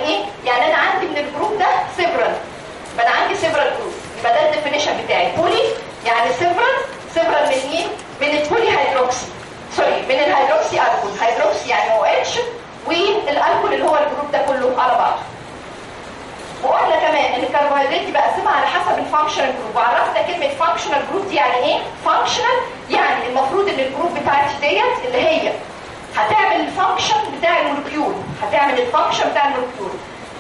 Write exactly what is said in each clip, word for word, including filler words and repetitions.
ايه؟ يعني انا عندي من الجروب ده سيفرال، يبقى انا عندي سيفرال جروب، يبقى ده الديفينيشن بتاعي. بولي يعني سيفرال، سيفرال من مين؟ من البولي هيدروكسي، سوري من الهيدروكسي الكول، هيدروكسي يعني او اتش، والالكول اللي هو الجروب ده كله على بعضه. وقلنا كمان ان الكربوهيدرات دي بقسمها على حسب الفانكشنال جروب، وعرفنا كلمه فانكشنال جروب دي يعني ايه؟ فانكشنال يعني المفروض ان الجروب بتاعتي ديت اللي هي هتعمل الفانكشن بتاع المولكيول، هتعمل الفانكشن بتاع المولكيول.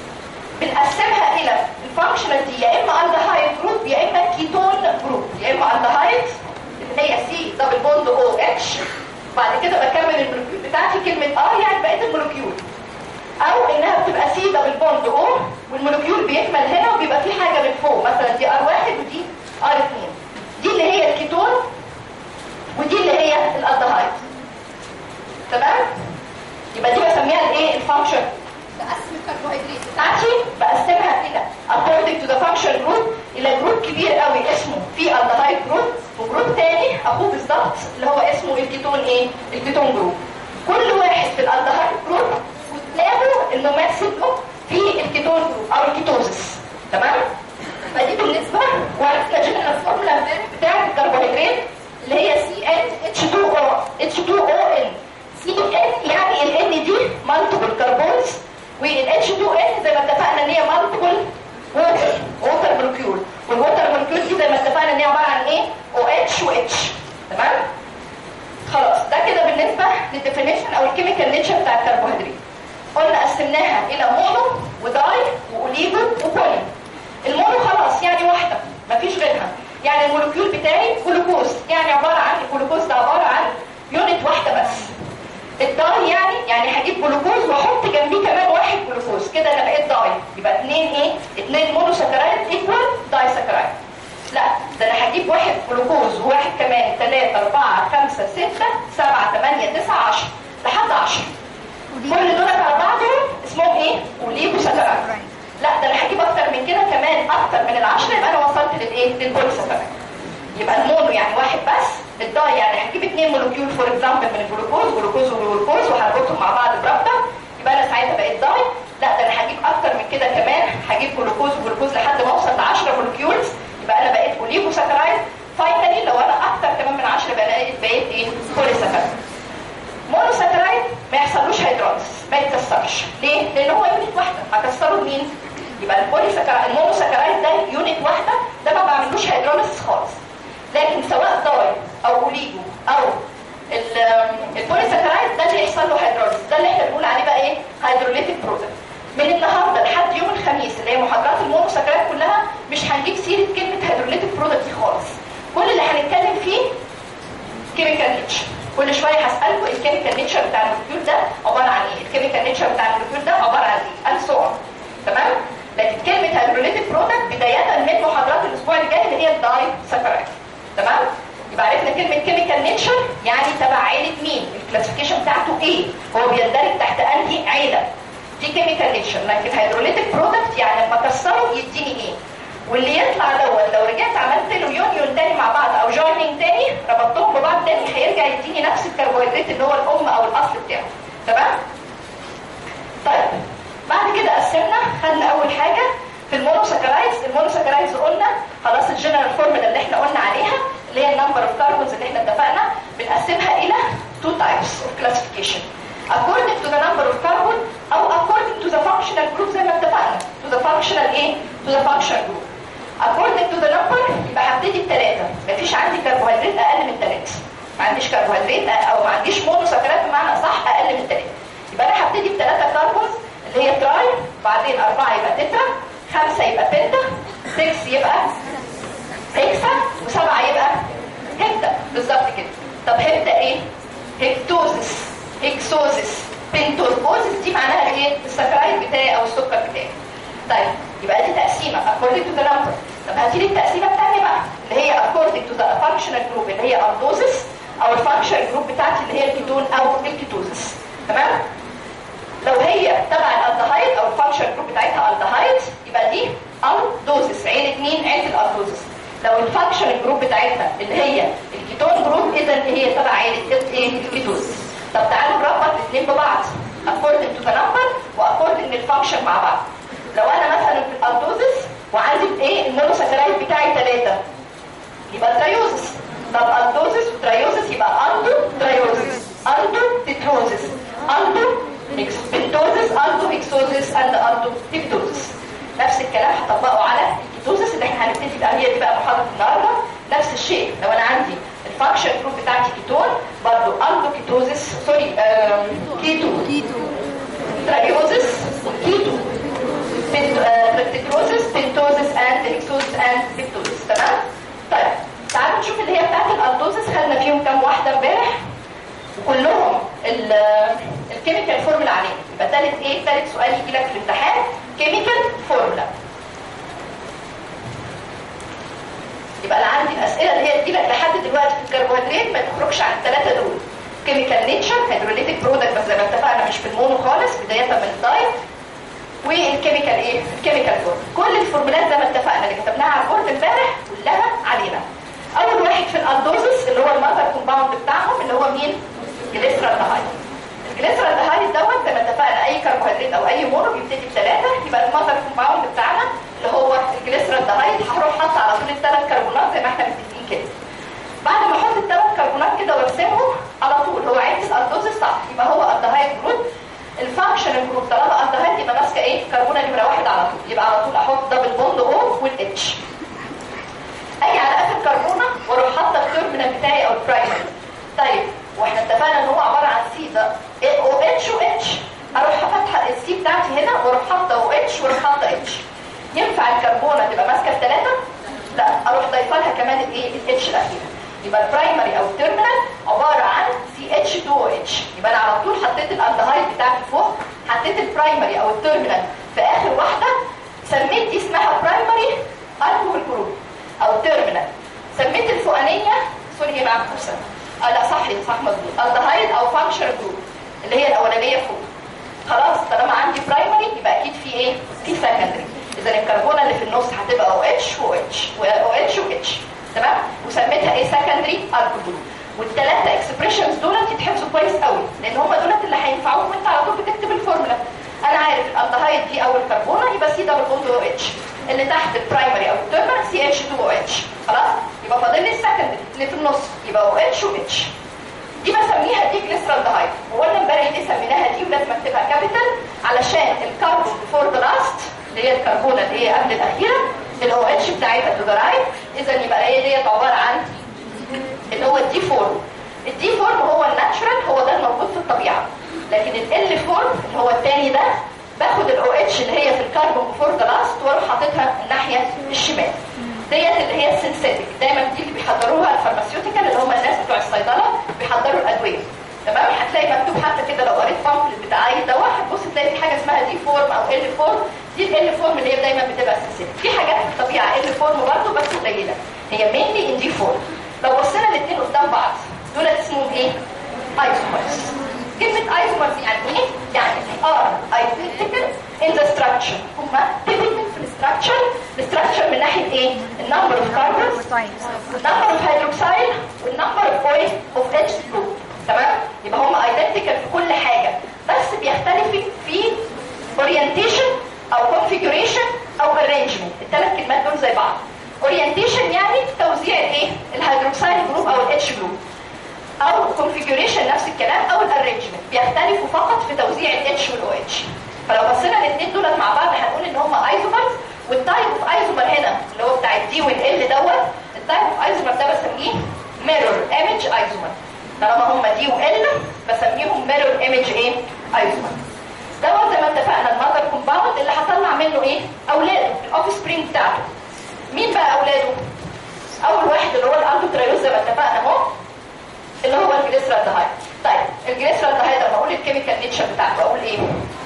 بنقسمها الى الفانكشنال دي يا اما الدهايد جروب يا اما كيتون جروب، يا اما الدهايد اللي هي سي دبل بوند او اتش، بعد كده بكمل المولكيول بتاعتي كلمه ار يعني بقيه المولكيول، او انها بتبقى سي دبل بوند او والمولكيول بيكمل هنا وبيبقى في حاجه من فوق، مثلا دي ار واحد ودي ار اتنين، دي اللي هي الكيتون ودي اللي هي الالدهايد. تمام؟ يبقى دي بسميها الايه؟ الفانكشن. بقسم الكربوهيدرات بتاعتي بقسمها الى according to the function group الى جروب كبير قوي اسمه في الدهايد جروب، وجروب تاني اخوه بالظبط اللي هو اسمه الكيتون ايه؟ الكيتون جروب. كل واحد في الالدهايد جروب وتلاقوا انه ماسك له في الكيتون جروب او الكيتوزس. تمام؟ فدي بالنسبه وعرفنا جنرال فورمولا بتاعت الكربوهيدرات اللي هي سي ان اتش تو او اتش تو او ان. سي ان يعني ال ان دي مالتيبل كربونز، وال اتش تو ان زي ما اتفقنا ان هي مالتيبل ووتر ووتر مولكيول، والووتر مولكيول دي زي ما اتفقنا ان هي عباره عن ايه؟ او اتش و اتش. تمام؟ خلاص ده كده بالنسبه للديفينيشن او الكيميكال نيتشر بتاع الكربوهيدرات. قلنا قسمناها الى مونو وداي واوليجو وبولي. المونو خلاص يعني واحده مفيش غيرها، يعني المولكيول بتاعي جلوكوز، يعني عباره عن الجلوكوز ده عباره عن يونت واحده بس. الداي يعني يعني هجيب جلوكوز واحط جنبيه كمان واحد جلوكوز، كده انا بقيت داي، يبقى اثنين ايه؟ اثنين مونو سكرايد ايكوال داي سكرايد. لا ده انا هجيب واحد جلوكوز وواحد كمان ثلاثة أربعة خمسة ستة سبعة ثمانية تسعة عشرة لحد عشرة. كل دول على بعضهم اسمهم ايه؟ اوليجو سكرايد. لا ده انا هجيب اكتر من كده كمان، اكتر من العشرة، يبقى انا وصلت للايه؟ للبولي سكرايد. يبقى المونو يعني واحد بس، الداي يعني هجيب اثنين مولكيول فور اكزامبل من الجلوكوز، جلوكوز وجلوكوز وهربطهم مع بعض برابطه، يبقى انا ساعتها بقيت داي. لا ده انا هجيب اكتر من كده كمان، هجيب جلوكوز وجلوكوز لحد ما اوصل ل عشرة مولكيولز، يبقى انا بقيت اوليجو سكرايد. فاينلي لو انا اكتر كمان من عشرة يبقى انا بقيت ايه؟ بولي سكرايد. مونو سكرايد ما يحصلوش هيدروليز، ما يتكسرش. ليه؟ لان هو يونت واحده، هكسره بمين؟ يبقى البولي سكرايد المونو سكرايد ده يونت واحده، ده ما بعملوش هيدروليز خالص. لكن سواء داي او اوليجو او البولي سكرايد ده اللي يحصل له هيدروليز، ده اللي احنا بنقول عليه بقى ايه؟ هيدروليتيك برودكت. من النهارده لحد يوم الخميس اللي هي محاضرات المونو سكرايد كلها مش هنجيب سيره كلمه هيدروليتيك برودكت دي خالص. كل اللي هنتكلم فيه كيميكال نيتشر. كل شويه هسالكم الكيميكال نيتشر بتاع المولكيول ده عباره عن ايه؟ الكيميكال نيتشر بتاع المولكيول ده عباره عن ايه؟ and so on. تمام؟ لكن كلمه هيدروليتيك برودكت بدايه من محاضرات الاسبوع الجاي اللي هي الداي سكرايد. تمام؟ يبقى عرفنا كلمه كيميكال نيتشر يعني تبع عيله مين؟ الكلاسيفيكيشن بتاعته ايه؟ هو بيندرج تحت انهي عيله؟ دي كيميكال نيتشر. لكن هيدروليتيك برودكت يعني لما اكسره يديني ايه؟ واللي يطلع دوت لو رجعت عملت له يونيون تاني مع بعض او جويننج تاني ربطتهم ببعض تاني هيرجع يديني نفس الكربوهيدرات اللي هو الام او الاصل بتاعه. تمام؟ طيب بعد كده قسمنا، خدنا اول حاجه في المونوساكرايدز. المونوساكرايدز قلنا خلاص الجنرال فورمولا اللي احنا قلنا عليها اللي هي النمبر اوف كاربونز اللي احنا اتفقنا بنقسمها الى two types of classification according to the number of carbon او according to the functional group زي ما اتفقنا to the functional ايه؟ to the functional group. according to the number يبقى هبتدي بثلاثه، مفيش عندي كربوهيدرات اقل من ثلاثه، ما عنديش كربوهيدرات او ما عنديش مونوساكرايد بمعنى صح اقل من ثلاثه، يبقى انا هبتدي بثلاثه كاربونز اللي هي تراي، بعدين اربعه يبقى تترا، خمسه يبقى بنتا، ستة يبقى هيكسا، وسبعه يبقى هكتا. بالظبط كده. طب هكتا ايه؟ هكتوزس، هكسوزس، بنتوزوزس دي معناها ايه؟ السكرايد بتاعي او السكر بتاعي. طيب يبقى دي تقسيمه according to the number. طب هاتي لي التقسيمه الثانيه بقى اللي هي according to the functional group اللي هي الدوزس او الفانكشنال جروب بتاعتي اللي هي الكيتون او الكيتوزس. تمام؟ لو هي تبع الالدهايد او الفانكشنال جروب بتاعتها الدهايد يبقى دي الدوزس، عيله مين؟ عيله الالدوزس. لو الفانكشنال جروب بتاعتها اللي هي الكيتون جروب اذا هي تبع عيله ايه؟ الكيتوزس. طب تعالوا نربط الاثنين ببعض according to the number و according للفانكشن فانكشن مع بعض. لو انا مثلا في الالدوزس وعندي الايه المونوساكرايد بتاعي ثلاثه يبقى تريوزس. طب الدوزس وتريوزس يبقى الدو تريوزس، الدو تيتروزس، الدو بنتوزس، الدو هيكسوزس اند الدو تيبتوزس. نفس الكلام هطبقه على الكيتوزس اللي احنا هنبتدي بقى، هي دي بقى محاضره النهارده. نفس الشيء لو انا عندي الفانكشن جروب بتاعتي كيتون برضه الدو كيتوزس سوري كيتو كيتو تريوزس كيتو تيتروزس بنتوزس اند هيكسوزس اند تيبتوزس. تمام؟ طيب تعالوا نشوف اللي هي بتاعت الالدوزس، خدنا فيهم كام واحده امبارح وكلهم الكيميكال فورمولا عليهم. يبقى ثالث ايه؟ ثالث سؤال يجي لك في الامتحان كيميكال فورمولا. يبقى انا عندي الاسئله اللي هي تجي لك لحد دلوقتي في الكربوهيدرات ما تخرجش عن الثلاثه دول. كيميكال نيتشر، هيدروليتيك برودكت بس زي ما اتفقنا مش في المونو خالص بدايه من الدايت، والكيميكال ايه؟ الكيميكال فورمولا. كل الفورمولات زي ما اتفقنا اللي كتبناها على البورد امبارح كلها علينا. اول واحد في الالدوزس اللي هو المذر كومباوند بتاعهم اللي هو مين؟ جليسرالدهايد. الجليسرالدهايد دوت زي ما اتفقنا اي كربوهيدرات او اي مونو بيبتدي بثلاثه، يبقى المذر كومباوند بتاعنا اللي هو الجليسرالدهايد هروح حاطط على طول الثلاث كربونات زي ما احنا متفقين كده. بعد ما احط الثلاث كربونات كده وارسمهم على طول هو عكس الالدوزس صح، يبقى هو الدهايد جروب. الفانكشن جروب طالما الدهايد يبقى ماسكه ايه؟ كربونه نمره واحد على طول، يبقى على طول احط دبل بوند او والاتش. اجي على اخر كربونه واروح حاطه التيرمينال بتاعي او البرايمري. طيب واحنا اتفقنا ان هو عباره عن سي ده او اتش واتش، اروح فاتحه السي بتاعتي هنا واروح حاطه او اتش واروح حاطه اتش. ينفع الكربونه تبقى ماسكه الثلاثه؟ لا، اروح ضايفه لها كمان الايه؟ الاتش الاخيره. يبقى البرايمري او التيرمينال عباره عن سي اتش اتنين او اتش. يبقى انا على طول حطيت الالدهايد بتاعتي فوق، حطيت البرايمري او التيرمينال في اخر واحده، سميت دي اسمها برايمري الكحول جروب او تيرمينال. سميت الفوقانيه سوري معكوسه اه لا صح صح مظبوط الدهايد او فانكشن جروب اللي هي الاولانيه فوق. خلاص طالما عندي برايمري يبقى اكيد في ايه؟ في سكندري. اذا الكربونه اللي في النص هتبقى او اتش و اتش و اتش و اتش. تمام؟ وسميتها ايه؟ سكندري الكحول جروب. والثلاثه اكسبريشنز دولت يتحفظوا كويس قوي لان هم دولت اللي هينفعوك وانت على طول بتكتب الفورمولا. انا عارف الالدهايد دي اول كربونه يبقى سي دبل بوند او اتش، اللي تحت البرايمري او التيرمينال سي اتش اتنين او اتش. خلاص؟ يبقى فاضل لي السكندري اللي في النص يبقى او اتش و اتش. دي بسميها دي جليسرالدهايد. وقلنا امبارح دي سميناها دي ولازم اكتبها كابيتال علشان الكربون بفور ذا لاست اللي هي الكربونه اللي هي قبل الاخيره الاو اتش بتاعتها تو ذا رايت. اذا يبقى هي ديت عباره عن اللي هو الدي فورم. الدي فورم هو الناتشرال، هو ده الموجود في الطبيعه. لكن ال فورم اللي هو الثاني ده باخد الاو اتش اللي هي في الكربون بفور ذا لاست واروح حاططها الناحيه الشمال. ديت اللي هي السينثيتك، دايما دي اللي بيحضروها الفارماسيوتيكال اللي هم الناس بتوع الصيدله بيحضروا الادويه. تمام؟ هتلاقي مكتوب حتى كده لو قريت بامفلت بتاع اي دواء هتبص تلاقي في حاجه اسمها دي فورم او ال فورم. دي ال فورم اللي هي دايما بتبقى سينثيتك. في حاجات في الطبيعه ال فورم برضه بس قليله، هي مينلي ان دي فورم. لو بصينا الاثنين قدام بعض دول اسمهم ايه؟ ايزومرز. كلمه ايزومرز يعني ايه؟ يعني ار ايدنتيكال ان ذا ستراكشر. هما تيبيكال في الستراكشر. الستراكشر من ناحيه ايه؟ النمبر اوف كاربونز، النمبر اوف هيدروكسيل، والنمبر اوف اويل اوف اتش جروب. تمام؟ يبقى هما ايدنتيكال في كل حاجه بس بيختلفوا في اورينتيشن او كونفيجريشن او ارينجمنت. الثلاث كلمات دول زي بعض. اورينتيشن يعني توزيع الايه؟ الهيدروكسيل جروب او الاتش جروب، او كونفيجريشن نفس الكلام، او الارينجمنت بيختلفوا فقط في توزيع الاتش والاو اتش. فلو بصينا الاثنين دولت مع بعض هنقول ان هم ايزومرز. والتايب اوف ايزومر هنا اللي هو بتاع الدي والال دوت، التايب اوف ايزومر ده بسميه ميرور ايمج ايزومر. طالما هم دي وال بسميهم ميرور ايمج ايه؟ ايزومر. دوت زي ما اتفقنا المذر كومباوند اللي هطلع منه ايه؟ اولاده، الاوف سبرينج بتاعته. مين بقى اولاده؟ اول واحد اللي هو الالدوتريوز زي ما اتفقنا اهو اللي هو الجليسرالدهايد. طيب الجليسرالدهايد لما اقول الكيميكال نيتشر بتاعته اقول ايه؟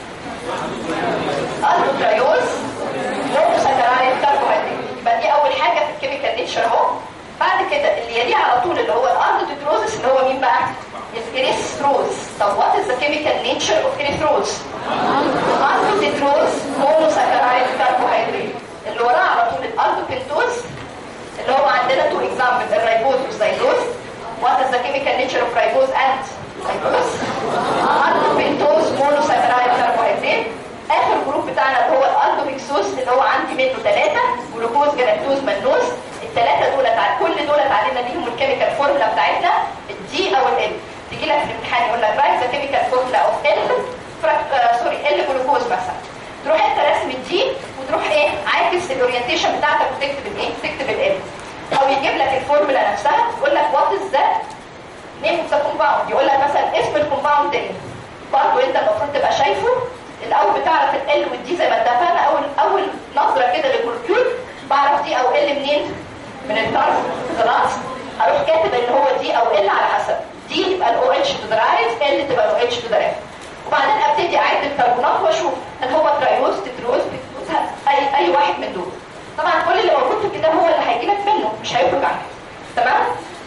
الدوتريوز مونوساكرايد كربوهيدرات. يبقى دي اول حاجه في الكيميكال نيتشر اهو. بعد كده اللي يليه على طول اللي هو الالدوتروزس اللي هو مين بقى؟ الاريثروز. طب وات از ذا كيميكال نيتشر اوف اريثروز؟ الالدوتروز مونوساكرايد كربوهيدرات. اللي وراه على طول الالدوبنتوز اللي هو عندنا تو اكزامبل الرايبوز والزيتوز. What is the chemical nature of ribose and ribose? Aldopentose monosaccharide carbohydrate. آخر جروب بتاعنا اللي هو الالدوهكسوز اللي هو عندي منه ثلاثه، جلوكوز جلاكتوز مانوز. الثلاثه دول كل دول علينا ليهم الكيميكال فورمولا بتاعتنا الدي او ال. تيجي لك في الامتحان يقول لك رايت ذا كيميكال فورمولا اوف ال سوري ال جلوكوز مثلا، تروح انت راسم الدي وتروح ايه عاكس الاورينتيشن بتاعتك وتكتب الايه؟ تكتب ال. او يجيب لك الفورمولا نفسها يقول لك وات از ذا نيم اوف ذا كومباوند، يقول لك مثلا اسم الكومباوند ايه. برضه انت المفروض تبقى شايفه الاول، بتعرف ال والدي زي ما اتفقنا. اول اول نظره كده للمولكيول بعرف دي او ال منين؟ من الطرف. خلاص هروح كاتب ان هو دي او ال على حسب دي يبقى الاو اتش تو ذا رايت، ال تبقى الاو اتش تو ذا ليفت. وبعدين ابتدي اعد الكربونات واشوف هل هو ترايوز تتروز بتروز اي اي واحد من دول. طبعا كل اللي موجود في الكتاب هو اللي هيجي لك منه، مش هيخرج عنك. تمام؟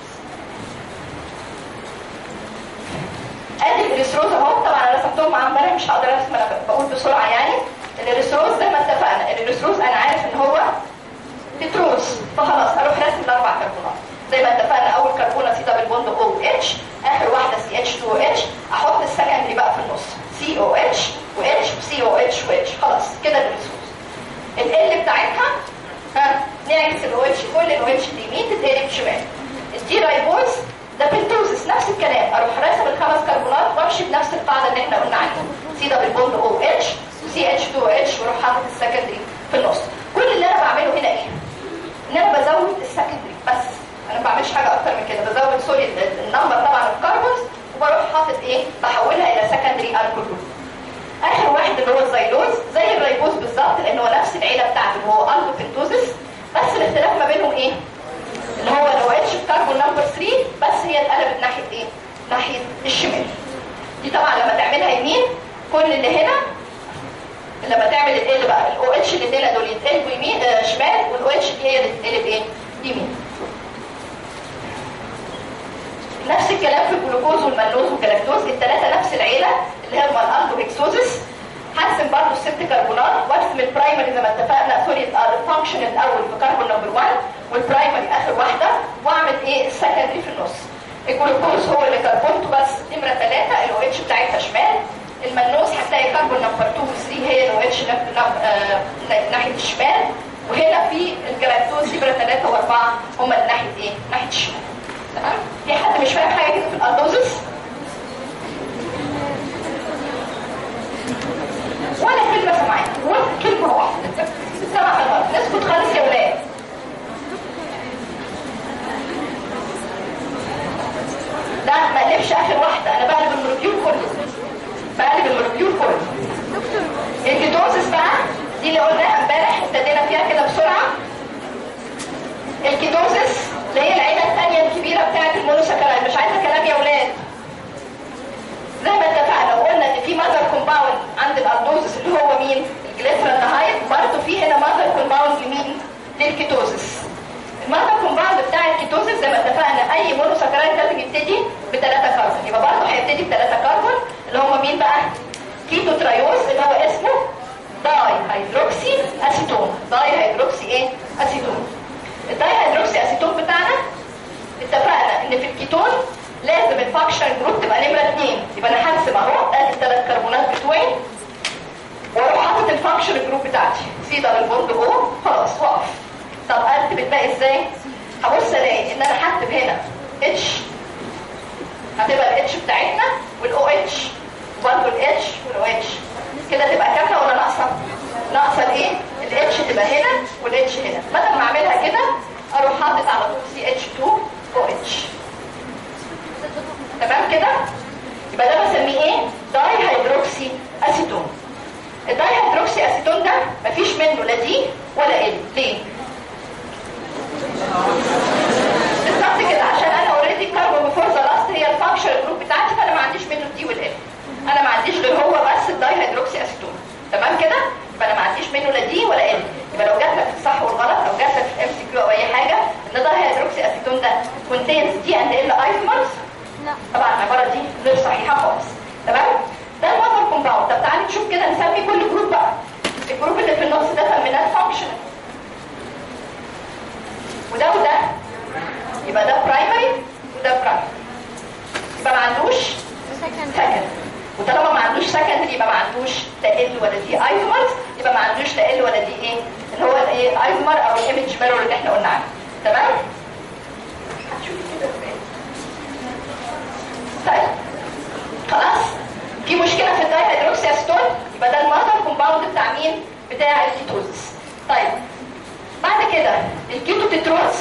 ادي الريستروز اهو. طبعا انا رسمتهم مع امبارح مش هقدر ارسم، انا بقول بسرعه يعني. الريستروز زي ما اتفقنا الريستروز انا عارف ان هو تتروز، فخلاص اروح راسم الاربع كربونات زي ما اتفقنا. اول كربونه سي دبل بوند او اتش، اخر واحده سي اتش تو اتش، احط السكندري بقى في النص سي او اتش واتش وسي او اتش واتش. خلاص كده الريستروز. ال بتاعتها ها نعكس الاو اتش، كل الاو اتش اليمين تتقلب شمال. الدي رايبوز ده بنتوزس نفس الكلام، اروح راسم الخمس كربونات وامشي بنفس القاعده اللي احنا قلنا عليها سي دبل بوند او اتش وسي اتش تو اتش واروح حاطط السكندري في النص. كل اللي انا بعمله هنا ايه؟ ان انا بزود السكندري بس، انا ما بعملش حاجه اكتر من كده. بزود سوري النمبر طبعا الكربونز وبروح حاطط ايه؟ بحولها الى سكندري الكحول. اخر واحد اللي هو الزيلوز زي الريبوز بالظبط لان هو نفس العيله بتاعته اللي هو الدوبنتوزس، بس الاختلاف ما بينهم ايه؟ اللي هو الاو اتش كربون نمبر ثلاثة بس هي اتقلبت ناحيه ايه؟ ناحيه الشمال. دي طبعا لما تعملها يمين كل اللي هنا لما تعمل ال بقى الاو اتش اللي هنا دول يتقلبوا يمين آه شمال، والاو اتش دي هي اللي تتقلب ايه؟ يمين. نفس الكلام في الجلوكوز والمانوز والجلاكتوز، الثلاثه نفس العيله اللي هي الالدوهكسوزس. هرسم برضه الست كربونات وارسم البرايمري زي ما اتفقنا سوري الفانكشن الاول في كربون نمبر واحد والبرايمري اخر واحده، واعمل ايه؟ السكندري في النص. الجلوكوز هو اللي كربونته بس نمره ثلاثه الاو اتش بتاعتها شمال. المانوز هتلاقي كربون نمبر اثنين و3 هي الاو اتش ناحيه الشمال، وهنا في الجلاكتوز نمره ثلاثه واربعه هم ناحيه ايه؟ ناحيه الشمال. تمام؟ في حد مش فاهم حاجه كده في الالدوزس؟ ولا كلمه سمعت ولا كلمه واحده سمع خلاص نسكت خالص يا ولاد. لا ما اقلبش اخر واحده، انا بقلب المولكيول كله، بقلب المولكيول كله. الكيتوزس بقى دي اللي قلناها امبارح ابتدينا فيها كده بسرعه. الكيتوزس اللي هي العيله الثانيه الكبيره بتاعت المونوساكرايد. مش عايزه كلام يا ولاد. زي ما اتفقنا وقلنا ان في ماذر كومباوند عند الالدوزس اللي هو مين؟ الجليسرالدهايد. برضه في هنا ماذر كومباوند لمين؟ للكيتوزس. الماذر كومباوند بتاع الكيتوزس زي ما اتفقنا اي مونوساكرايد لازم يبتدي بثلاثه كربون، يبقى برضه هيبتدي بثلاثه كربون اللي هم مين بقى؟ كيتو ترايوز اللي هو اسمه داي هيدروكسي اسيتون. داي هيدروكسي ايه؟ اسيتون. الداي هيدروكسي اسيتون بتاعنا اتفقنا ان في الكيتون لازم الفانكشن جروب تبقى نمره اثنين، يبقى انا هرسم اهو ادي الثلاث كربونات بتوعي واروح حاطط الفانكشن جروب بتاعتي سي دبل بوند او. خلاص واقف. طب ارتب الباقي ازاي؟ هبص الاقي ان انا هكتب هنا اتش، هتبقى الاتش بتاعتنا والاو اتش وبرضه الاتش والاو اتش. كده تبقى كامله ولا ناقصه؟ ناقصه الايه؟ الاتش تبقى هنا والاتش هنا. بدل ما اعملها كده اروح حاطط على طول سي اتش تو او اتش. تمام كده؟ يبقى ده بسميه ايه؟ داي هيدروكسي اسيتون. الداي هيدروكسي اسيتون ده مفيش منه لا دي ولا ال. ليه؟ بالظبط كده عشان انا اوريدي كاربون بفور ذا لاست هي الفانكشن جروب بتاعتي، فانا ما عنديش منه الدي والال. انا ما عنديش غير هو بس الداي هيدروكسي اسيتون. تمام كده؟ يبقى انا ما عنديش منه لا دي ولا ال. يبقى لو جات لك في الصح والغلط او جات لك في الام سي كيو او اي حاجه ان الداي هيدروكسي اسيتون ده كونتينز دي اند ال ايزومرز، طبعا العباره دي غير صحيحه خالص. تمام؟ ده المذر كومباوند. طب تعالي نشوف كده نسمي كل جروب بقى. الجروب اللي في النص ده ترمينال فانكشنال وده وده، يبقى ده برايمري وده برايمري، يبقى ما عندوش سكند. وطالما ما عندوش سكند يبقى ما عندوش لا ال ولا دي ايزومرز، يبقى ما عندوش لا ال ولا دي ايه اللي هو الايه ايزومر او الايمج ميرور اللي احنا قلنا عنه. تمام؟ هتشوفي كده ازاي. طيب خلاص في مشكله في الداي هيدروكسي اسيتون، يبقى ده المذر كومباوند بتاع مين؟ بتاع الكيتوزس. طيب بعد كده الكيتو تتروز.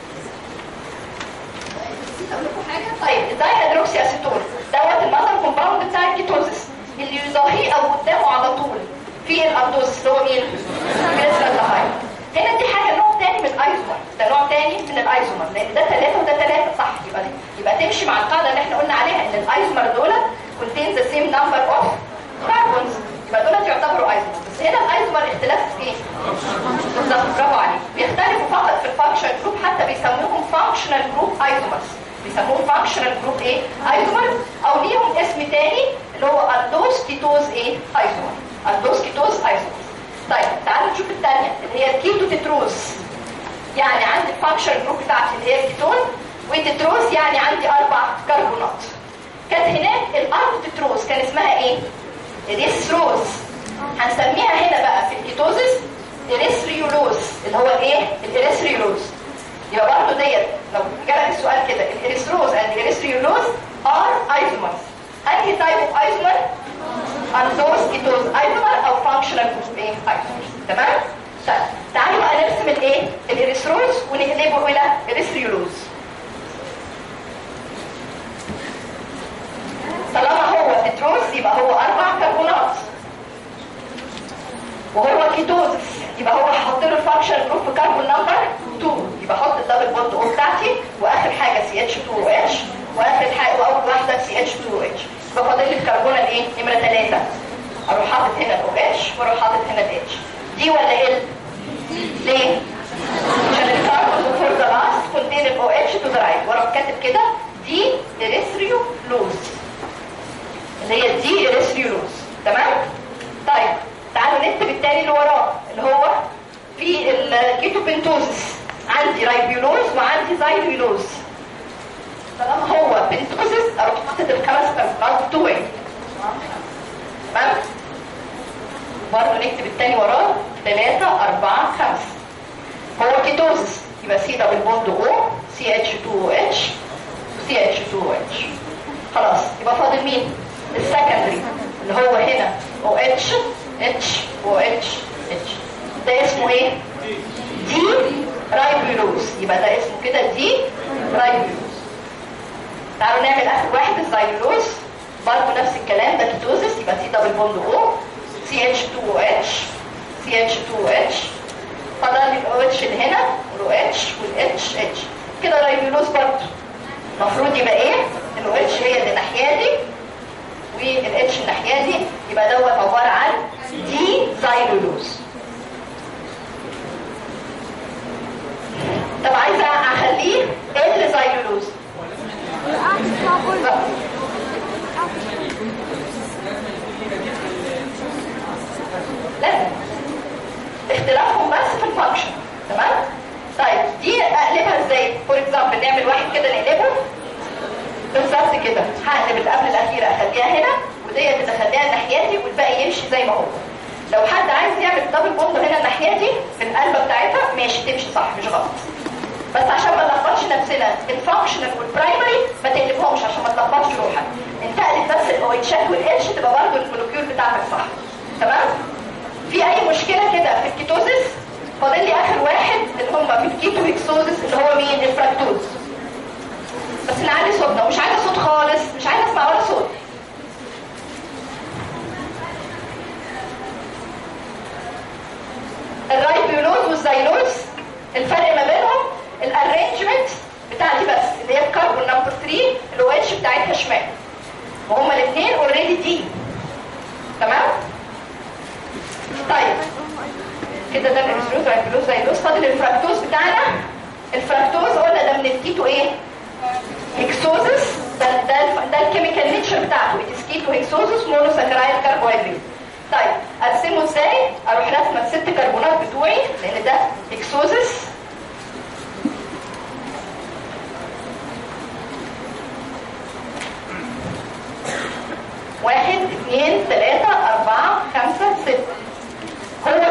اقول لكم حاجه. طيب الداي هيدروكسي اسيتون دوت المذر كومباوند بتاع الكيتوزس اللي يضاهيه او قدامه على طول في الاردوز اللي هو مين؟ جليسرالدهايد. هنا دي حاجه نوع تاني من الايزومر، ده نوع تاني من الايزومر لان ده ثلاثه وده ثلاثه صح. يبقى يبقى تمشي مع القاعده اللي احنا قلنا عليها ان الايزومر دول contain the same number of carbons، يبقى دول يعتبروا ايزومر. بس هنا الايزومر اختلاف في ايه؟ بالظبط برافو عليك. بيختلفوا فقط في الفانكشن جروب، حتى بيسموهم فانكشنال جروب ايزومرز، بيسموهم فانكشنال جروب ايه؟ ايزومر، او ليهم اسم تاني اللي هو الدوز كيتوز ايه؟ ايزومر. الدوز كيتوز ايزومر. طيب تعالوا نشوف الثانيه اللي هي الكيتو تتروز. يعني عندي الفانكشن جروب بتاعتي اللي هي الكيتون، وتتروز يعني عندي اربع كربونات. كانت هناك الارض تتروز كان اسمها ايه؟ اريثروز. هنسميها هنا بقى في الكيتوزس اريثريولوز اللي هو الايه؟ الاريثريولوز. يبقى برضه ديت لو جالك السؤال كده الاريثروز اند الاريثريولوز ار ايزومرز. انهي تايب اوف ايزومر؟ اندوز كيتوز ايزومر او فانكشنال جروب ايه؟ ايزومرز. تمام؟ طيب تعالوا بقى نرسم الايه؟ الاريثروز ونقلبه الى اريثريولوز. طالما هو تتروز يبقى هو اربع كربونات وهو كيتوزس، يبقى هو هحط له الفانكشن جروب في كربون نمبر اتنين، يبقى احط الدبل بوند او بتاعتي واخر حاجه سي اتش اتنين او اتش واخر حاجه واول واحده سي اتش اتنين او اتش. يبقى فاضل لي الكربونه الايه؟ نمره ثلاثه. اروح حاطط هنا الاو اتش واروح حاطط هنا الاتش. دي ولا ال؟ ليه؟ عشان الكربون فور ذا لاست كونتين الاو اتش تو ذا رايت، واروح كاتب كده دي اريثريولوز اللي هي دي اريثريولوز. تمام؟ طيب تعالوا نكتب التاني اللي وراه اللي هو في الكيتوبنتوزس. عندي رايبيولوز وعندي زايلولوز. طالما هو بنتوزس اروح حاطط الخمس كربونات بتوعي. تمام؟ برضه نكتب التاني وراه ثلاثة أربعة خمسة. هو كيتوزس يبقى سي دبل بوند او سي اتش اتنين او اتش سي اتش اتنين او اتش. خلاص يبقى فاضل مين؟ السكندري اللي هو هنا او اتش اتش او اتش اتش. ده اسمه ايه؟ دي رايبيولوز. يبقى ده اسمه كده دي رايبيولوز. تعالوا نعمل اخر واحد الزايلولوز. برضه نفس الكلام، ده كيتوزس يبقى سي دبل بوند او سي اتش اتنين او اتش سي اتش اتنين او اتش. فضل لي الاو اتش اللي هنا والاو اتش والاتش اتش. كده رايبيولوز برضه المفروض يبقى ايه؟ الاو اتش هي اللي ناحيه دي والاتش الناحيه دي، يبقى دوت عباره عن دي زايلولوز. طب عايزه اخليه ال زايلولوز. لازم اختلافهم بس في الفانكشن. تمام؟ طيب دي اقلبها ازاي؟ فور اكزامبل نعمل واحد كده نقلبه بالظبط كده. هقلب اللي قبل الاخيره اخليها هنا وديت اللي اخليها ناحيتي والباقي يمشي زي ما هو. لو حد عايز يعمل دبل بوند هنا الناحيه دي في القلبه بتاعتها ماشي تمشي صح مش غلط. بس عشان ما نلخبطش نفسنا الفانكشنال والبرايمري ما تقلبهمش عشان ما تلخبطش روحك. انت قلب بس الاو اتشات والاتش تبقى برضه المولكيول بتاعتك صح. تمام؟ في اي مشكله كده في الكيتوزس؟ فاضل لي اخر واحد اللي هم في الكيتو هيكسوزس اللي هو مين؟ الفراكتوز. بس نعلي صوتنا ومش عايزه صوت خالص، مش عايزه اسمع ولا صوت. الرايبيولوز والزايلوز الفرق ما بينهم الارينجمنت بتاعتي بس اللي هي الكربون نمبر ثلاثة الاو اتش بتاعتها شمال وهما الاثنين اوريدي دي. تمام؟ طيب كده ده الاريثروز رايبيولوز زايلوز. فاضل الفراكتوز بتاعنا. الفراكتوز قلنا ده من الكيتو ايه؟ هيكسوزس. ده ده ده الكيميكال نيتشر بتاعته اتس كيتو هيكسوزس مونوساكرايد كربوهيدرات. طيب ارسمه ازاي؟ اروح رسمه الست كربونات بتوعي لان ده هيكسوزس. واحد اثنين ثلاثة أربعة خمسة ستة. هو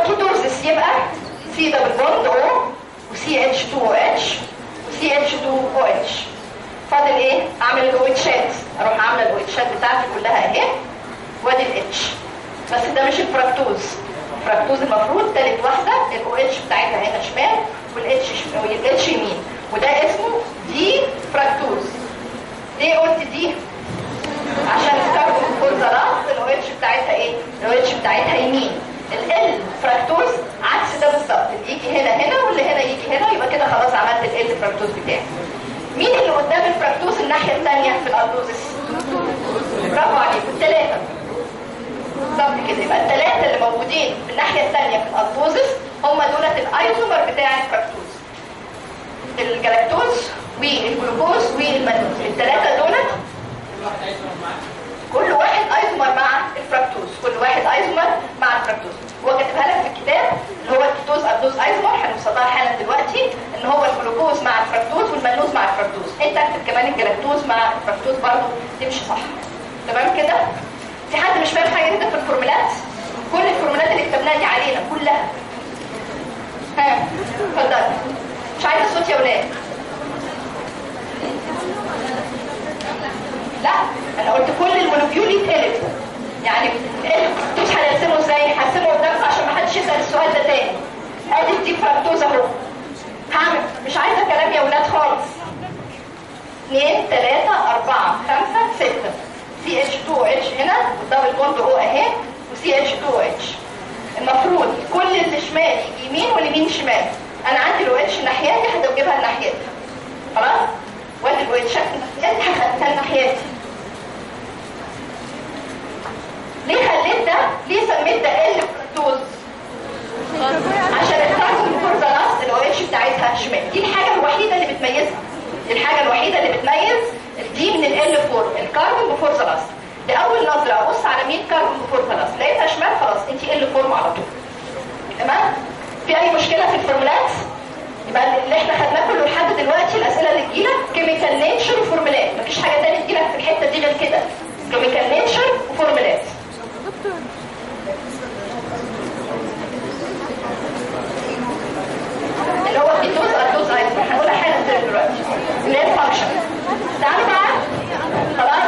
سي دبل بوند او وسي اتش اتنين او اتش وسي اتش اتنين او اتش. فاضل ايه؟ اعمل الاوتشات، اروح عامله الاوتشات بتاعتي كلها اهي وادي الاتش. بس ده مش الفركتوز. الفركتوز المفروض ثالث واحده الاو اتش بتاعتها هنا شمال والاتش والاتش يمين، وده اسمه دي فركتوز. ليه قلت دي؟ عشان الكربون فور ذا لاست الاو اتش بتاعتها ايه؟ الاو اتش بتاعتها يمين. ال فركتوز عكس ده بالظبط، اللي يجي هنا هنا واللي هنا يجي هنا، يبقى كده خلاص عملت ال فركتوز بتاعي. مين اللي قدام الفركتوز الناحيه الثانيه في الالدوزس؟ برافو عليكم، الثلاثه بالظبط كده. يبقى الثلاثه اللي موجودين في الناحيه الثانيه في الالدوزس هم دولت الايزومر بتاع الفركتوز. الجلاكتوز والجلوكوز والمالوز، الثلاثه دولت كل واحد ايزومر مع الفركتوز، كل واحد ايزومر مع الفركتوز. هو كاتبها لك في الكتاب اللي هو الكيتوز ابدوز ايزومر، هنوصل لها حالا دلوقتي، ان هو الجلوكوز مع الفركتوز والمالوز مع الفركتوز. انت اكتب كمان الجلاكتوز مع الفركتوز برضه تمشي صح. تمام كده؟ في حد مش فاهم حاجه جدا في الفورمولات؟ كل الفورمولات اللي كتبناها دي علينا كلها. ها اتفضل. مش عايزه الصوت يا ولاد. لا انا قلت كل المولكيول يتقلب. يعني مش هنرسمه ازاي؟ هرسمه قدامكم عشان ما حدش يسال السؤال ده تاني. ادي دي فركتوز اهو. هعمل مش عايزه كلام يا ولاد خالص. اثنين ثلاثة أربعة خمسة ستة سي اتش اتنين او اتش هنا والدبل بوند او اهي وسي اتش اتنين او اتش. المفروض كل اللي شمال يجي يمين واليمين شمال. انا عندي الاو اتش ناحيتي هتجيبها الناحيتي. خلاص؟ وادي الاو اتش ناحيتي هخدتها الناحيتي. ليه خليت ده؟ ليه سميت ده ال فركتوز؟ عشان الكربون فور ذا لاست الاو اتش بتاعتها شمال. دي الحاجه الوحيده اللي بتميزها. دي الحاجه الوحيده اللي بتميز دي من ال أربعة، الكربون فور ذا لاست. لاول نظره ابص على مين كربون فور ذا لاست، لقيتها شمال خلاص انت ال أربعة على طول. تمام؟ في اي مشكله في الفورمولات؟ يبقى اللي احنا خدناه كله لحد دلوقتي الاسئله اللي تجيلك كيميكال نيتشر وفورمولات، مفيش حاجه ثانيه تجيلك في الحته دي غير كده. كيميكال نيتشر وفورمولات. اللي هو الكيتوز ادوز ايزومر هنقولها حالا دلوقتي اللي هي الفانكشن. تعالوا بقى خلاص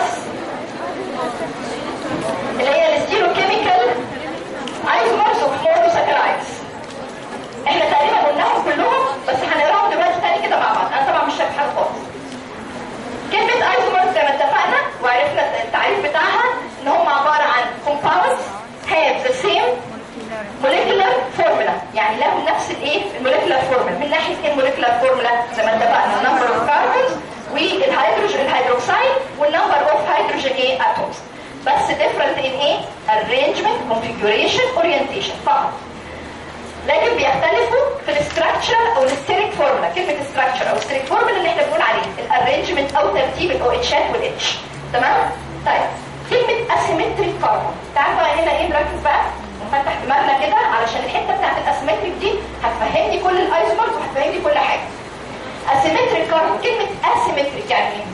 اللي هي الستيرو كيميكال ايزومرز اوف مونوساكرايدز. احنا تقريبا قلناهم كلهم بس هنقراهم دلوقتي تاني كده مع بعض. انا طبعا مش شايف حاجه خالص. كلمه ايزومرز زي ما اتفقنا وعرفنا التعريف بتاعها ان هم عباره عن compounds have the same molecular formula، يعني لهم نفس الايه الموليكولار فورمولا. من ناحيه ايه الموليكولار فورمولا؟ زي ما اتفقنا النمبر اوف كاربونز والهيدروجين الهيدروكسيد والنمبر اوف هيدروجين ايه اتومز، بس different in ايه arrangement configuration orientation فقط. لكن بيختلفوا في الاستراكشر او الستيريك فورمولا. كلمه استراكشر او ستيريك فورمولا اللي احنا بنقول عليه الارينجمنت او ترتيب الاو اتشات والاتش. تمام؟ طيب كلمه اسيمتريك كاربون، تعالوا بقى هنا ايه نركز بقى ونفتح دماغنا كده علشان الحته بتاعت الاسيمتريك دي هتفهمني كل الايزومرز وهتفهمني كل حاجه. اسيمتريك كاربون، كلمه اسيمتريك يعني ايه؟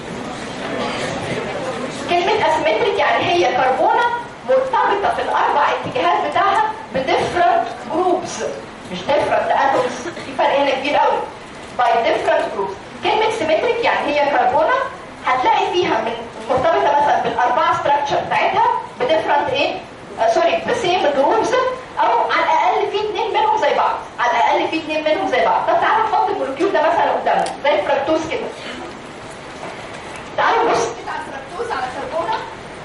كلمه اسيمتريك يعني هي كربونه مرتبطه في الاربع اتجاهات بتاعها بديفرنت جروبز، مش ديفرنت اتومز. في فرق هنا كبير قوي. باي ديفرنت جروبز. كلمه سيمتريك يعني هي كربونه هتلاقي فيها من مرتبطه مثلا بالاربعه ستراكشر بتاعتها بديفرنت ايه آه سوري بسيم جروبز، او على الاقل في اثنين منهم زي بعض. على الاقل في اثنين منهم زي بعض. طب تعالوا نحط المولكيول ده مثلا قدامنا زي الفركتوز كده. تعالوا نبص كده على الفركتوز، على كربونه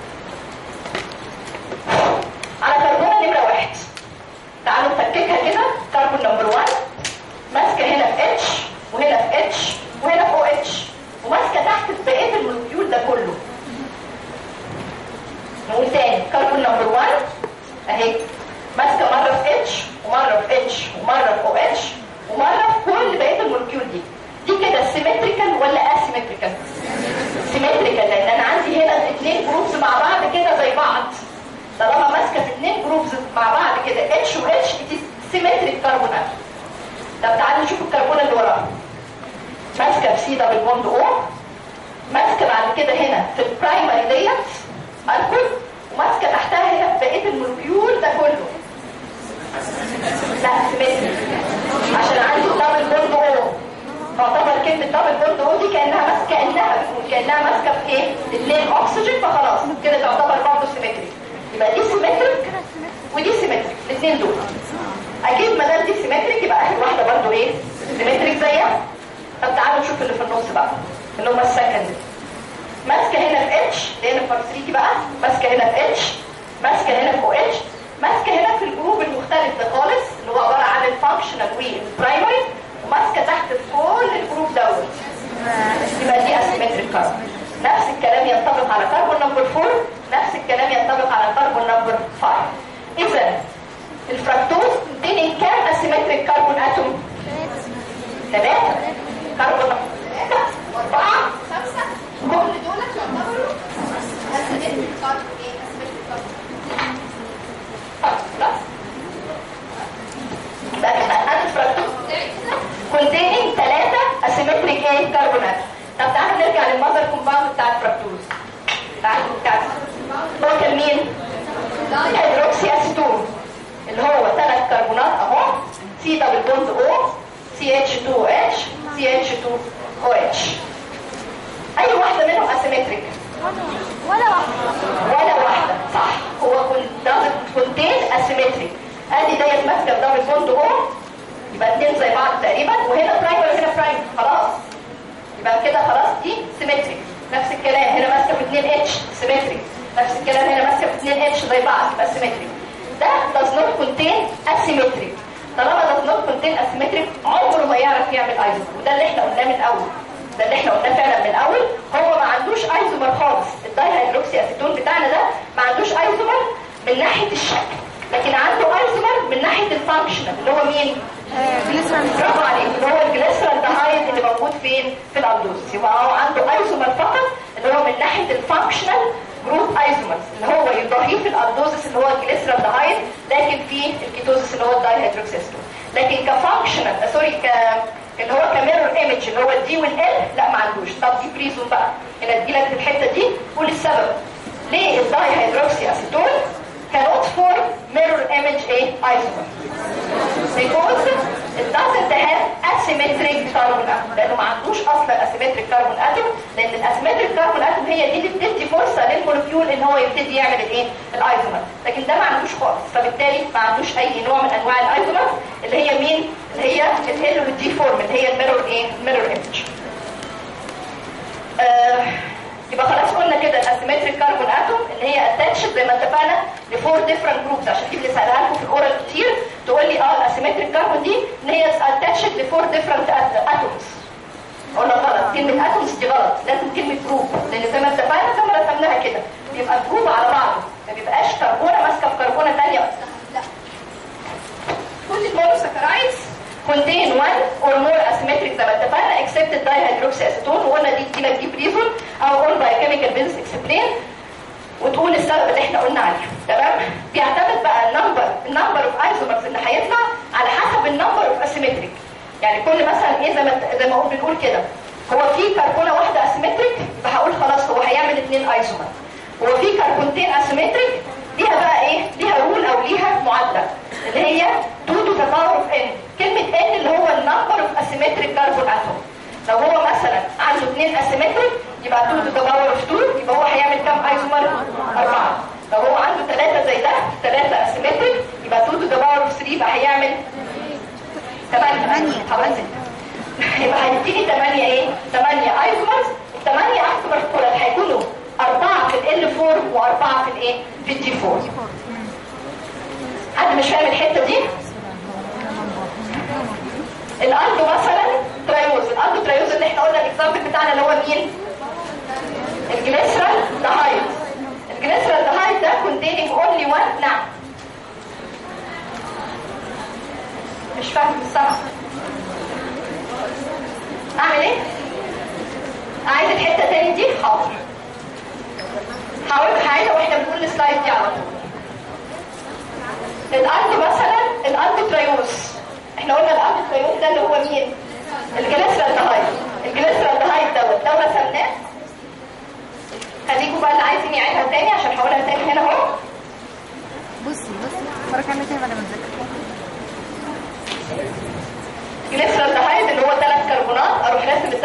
على كربونه نمره واحد. تعالوا نفككها كده. كربون نمبر واحد ماسكه هنا في اتش وهنا في اتش وهنا في او اتش وماسكه تحت بقيه المولكيول ده كله. نقول تاني كربون نمبر واحد اهي ماسكه مره في اتش ومره في اتش ومره في او اتش ومره في كل بقيه المولكيول دي. دي كده سيمتريكال ولا اسيمتريكال؟ سيمتريكال، لان انا عندي هنا اثنين جروبز مع بعض كده زي بعض. طالما ماسكه في اثنين جروبز مع بعض كده اتش و اتش دي سيمتريك كربون اتوم. طب تعالوا نشوف الكربونه اللي وراها. ماسكه في سي دبل بوند او، ماسكه بعد كده هنا في البرايمري ديت الكل، وماسكه تحتها هنا في بقيه المولكيول ده كله. لا سيمتريك عشان عندي دبل بوند او. تعتبر كلمه دبل بوند او دي كانها ماسكه كانها بتقول كانها ماسكه في ايه؟ اثنين اكسجين، فخلاص كده تعتبر برضه سيمتريك. يبقى دي سيمتريك ودي سيمتريك الاثنين دول. اكيد ما دام دي سيمتريك يبقى اخر واحده برضه ايه؟ سيمتريك زيها. طب تعالوا نشوف اللي في النص بقى اللي هم السكند. ماسكه هنا في اتش اللي هنا في فارسيتي بقى، ماسكه هنا في اتش، ماسكه هنا في او اتش، ماسكه هنا في الجروب المختلف ده خالص اللي هو عباره عن الفانكشنال والبرايمري، وماسكه تحت في كل الجروب دوت. يبقى دي اسيمتريك كاربون. نفس الكلام ينطبق على كربون نمبر أربعة، نفس الكلام ينطبق على كربون نمبر خمسة. اذا الفركتوز containing كام اسيمتريك كربون اتوم؟ ثلاثه. كربون ثلاثه واربعه خمسه، كل دول يعتبروا اسيمتريك كربون. ايه اسيمتريك كربون؟ خلاص يبقى انا الفركتوز containing ثلاثه اسيمتريك ايه كربونات. طب تعالوا نرجع للمذر كومباوند بتاع الفركتوز. تعالوا نرجع هو كان مين؟ هيدروكسي اسيتون اللي هو ثلاث كربونات اهو، سي دبل بوند او، سي اتش اتنين او اتش، سي اتش اتنين او اتش. اي واحده منهم اسيمتريك؟ ولا واحده. ولا واحده، صح. هو دبل كونتين اسيمتريك. ادي ديت ماسكه دبل بوند او، يبقى اثنين زي بعض تقريبا، وهنا برايم وهنا برايم، خلاص يبقى كده خلاص دي سيمتريك. نفس الكلام هنا ماسكه في اثنين اتش سيمتريك، نفس الكلام هنا ماسكه في اثنين اتش زي بعض يبقى سيمتريك. ده does not contain asymmetric. طالما does not contain asymmetric عمره ما يعرف يعمل ايزومر، وده اللي احنا قلناه من الاول. ده اللي احنا قلناه فعلا من الاول، هو ما عندوش ايزومر خالص. الدايهيدروكسي اسيتون بتاعنا ده ما عندوش ايزومر من ناحيه الشكل، لكن عنده ايزومر من ناحيه الفانكشنال اللي هو مين؟ جليسرين. برافو عليك، اللي هو الجليسرالدهايد اللي موجود فين؟ في الالدوز. يبقى هو عنده ايزومر فقط اللي هو من ناحيه الفانكشنال جروب ايزومرز اللي هو يضاهيه في الالدوزس اللي هو الجليسرالدهايد، لكن في الكيتوزس اللي هو الدايهيدروكسي اسيتون. لكن كفانكشنال سوري ك اللي هو كميرور ايمج اللي هو الدي والال لا ما عندوش. طب دي بريزون بقى هنا تجيلك في الحته دي قول السبب ليه الدايهيدروكسي اسيتون cannot form mirror image A isomer because it doesn't have asymmetric carbon atom. لانه ما عندوش اصلا asymmetric carbon atom، لان الاسيمتريك كاربون اتوم هي دي اللي بتدي فرصه للمولكيول ان هو يبتدي يعمل الايه؟ الايزومر، لكن ده ما عندوش خالص، فبالتالي ما عندوش اي نوع من انواع الايزومر اللي هي مين؟ اللي هي ال والدي فورم اللي هي الميرور ايه؟ الميرور ايمج. آه يبقى خلاص قلنا كده الاسيمتريك كاربون اتوم اللي هي اتاتشد زي ما اتفقنا لفور ديفرنت جروبس، عشان دي بنسالها لكم في الاورال كتير تقول لي اه الاسيمتريك كاربون دي ان هي اتاتشد لفور ديفرنت اتومز. قلنا غلط، كلمه اتومز دي غلط، لازم كلمه جروب، لان زي ما اتفقنا زي ما رسمناها كده بيبقى جروب على بعضه، ما بيبقاش كربونه ماسكه في كربونه ثانيه. لا، كل المونوساكرايدز contain one or more asymmetric زي ما اتفقنا except the dihydroxy acetone، وقلنا دي تجيلك دي بريزون او all biochemical basis explain وتقول السبب اللي احنا قلنا عليه. تمام؟ بيعتمد بقى النمبر النمبر اوف ايزومرز اللي هيطلع على حسب النمبر اوف اسيمتريك. يعني كل مثلا ايه زي ما زي ما بنقول كده هو في كربونه واحده اسيمتريك يبقى هقول خلاص هو هيعمل اثنين ايزومر. هو في كربونتين اسيمتريك ليها بقى ايه؟ ليها رول او ليها معادله اللي هي اتنين to the power of n. كلمه n اللي هو النمبر اوف اسيمتريك كاربون اتوم. لو هو مثلا عنده اثنين اسيمتريك يبقى اتنين to the power of اتنين، يبقى هو هيعمل كام ايزومر؟ أربعة. لو هو عنده ثلاثة زي ده ثلاثة اسيمتريك يبقى اتنين to the power of تلاتة يبقى هيعمل ثمانية. حوالي يبقى هيديني ثمانية ايه؟ ثمانية ايزومرز. الثمانية ايزومرز دول هيكونوا أربعة في ال أربعة وأربعة في الايه؟ في الدي أربعة. حد مش فاهم الحتة دي؟ الأندو مثلا تريوز، الأندو تريوز اللي احنا قلنا الاكزامبل بتاعنا اللي هو مين؟ الجليسرال دهايد. الجليسرال دهايد ده containing only one. نعم مش فاهم السمع. اعمل ايه؟ عايز الحته تاني دي؟ حاضر حاول هعيدها واحنا بنقول السلايد دي على طول. الاندو مثلا الاندو تريوز، احنا قلنا الاندو تريوز ده اللي هو مين؟ الجليسرال دهايد. الجليسرال دهايد دوت لو رسمناه خليكم بقى اللي عايزين يعيدها تاني عشان هقولها تاني هنا اهو. بصي بصي اتفرج عليها تاني بعد ما تذاكر.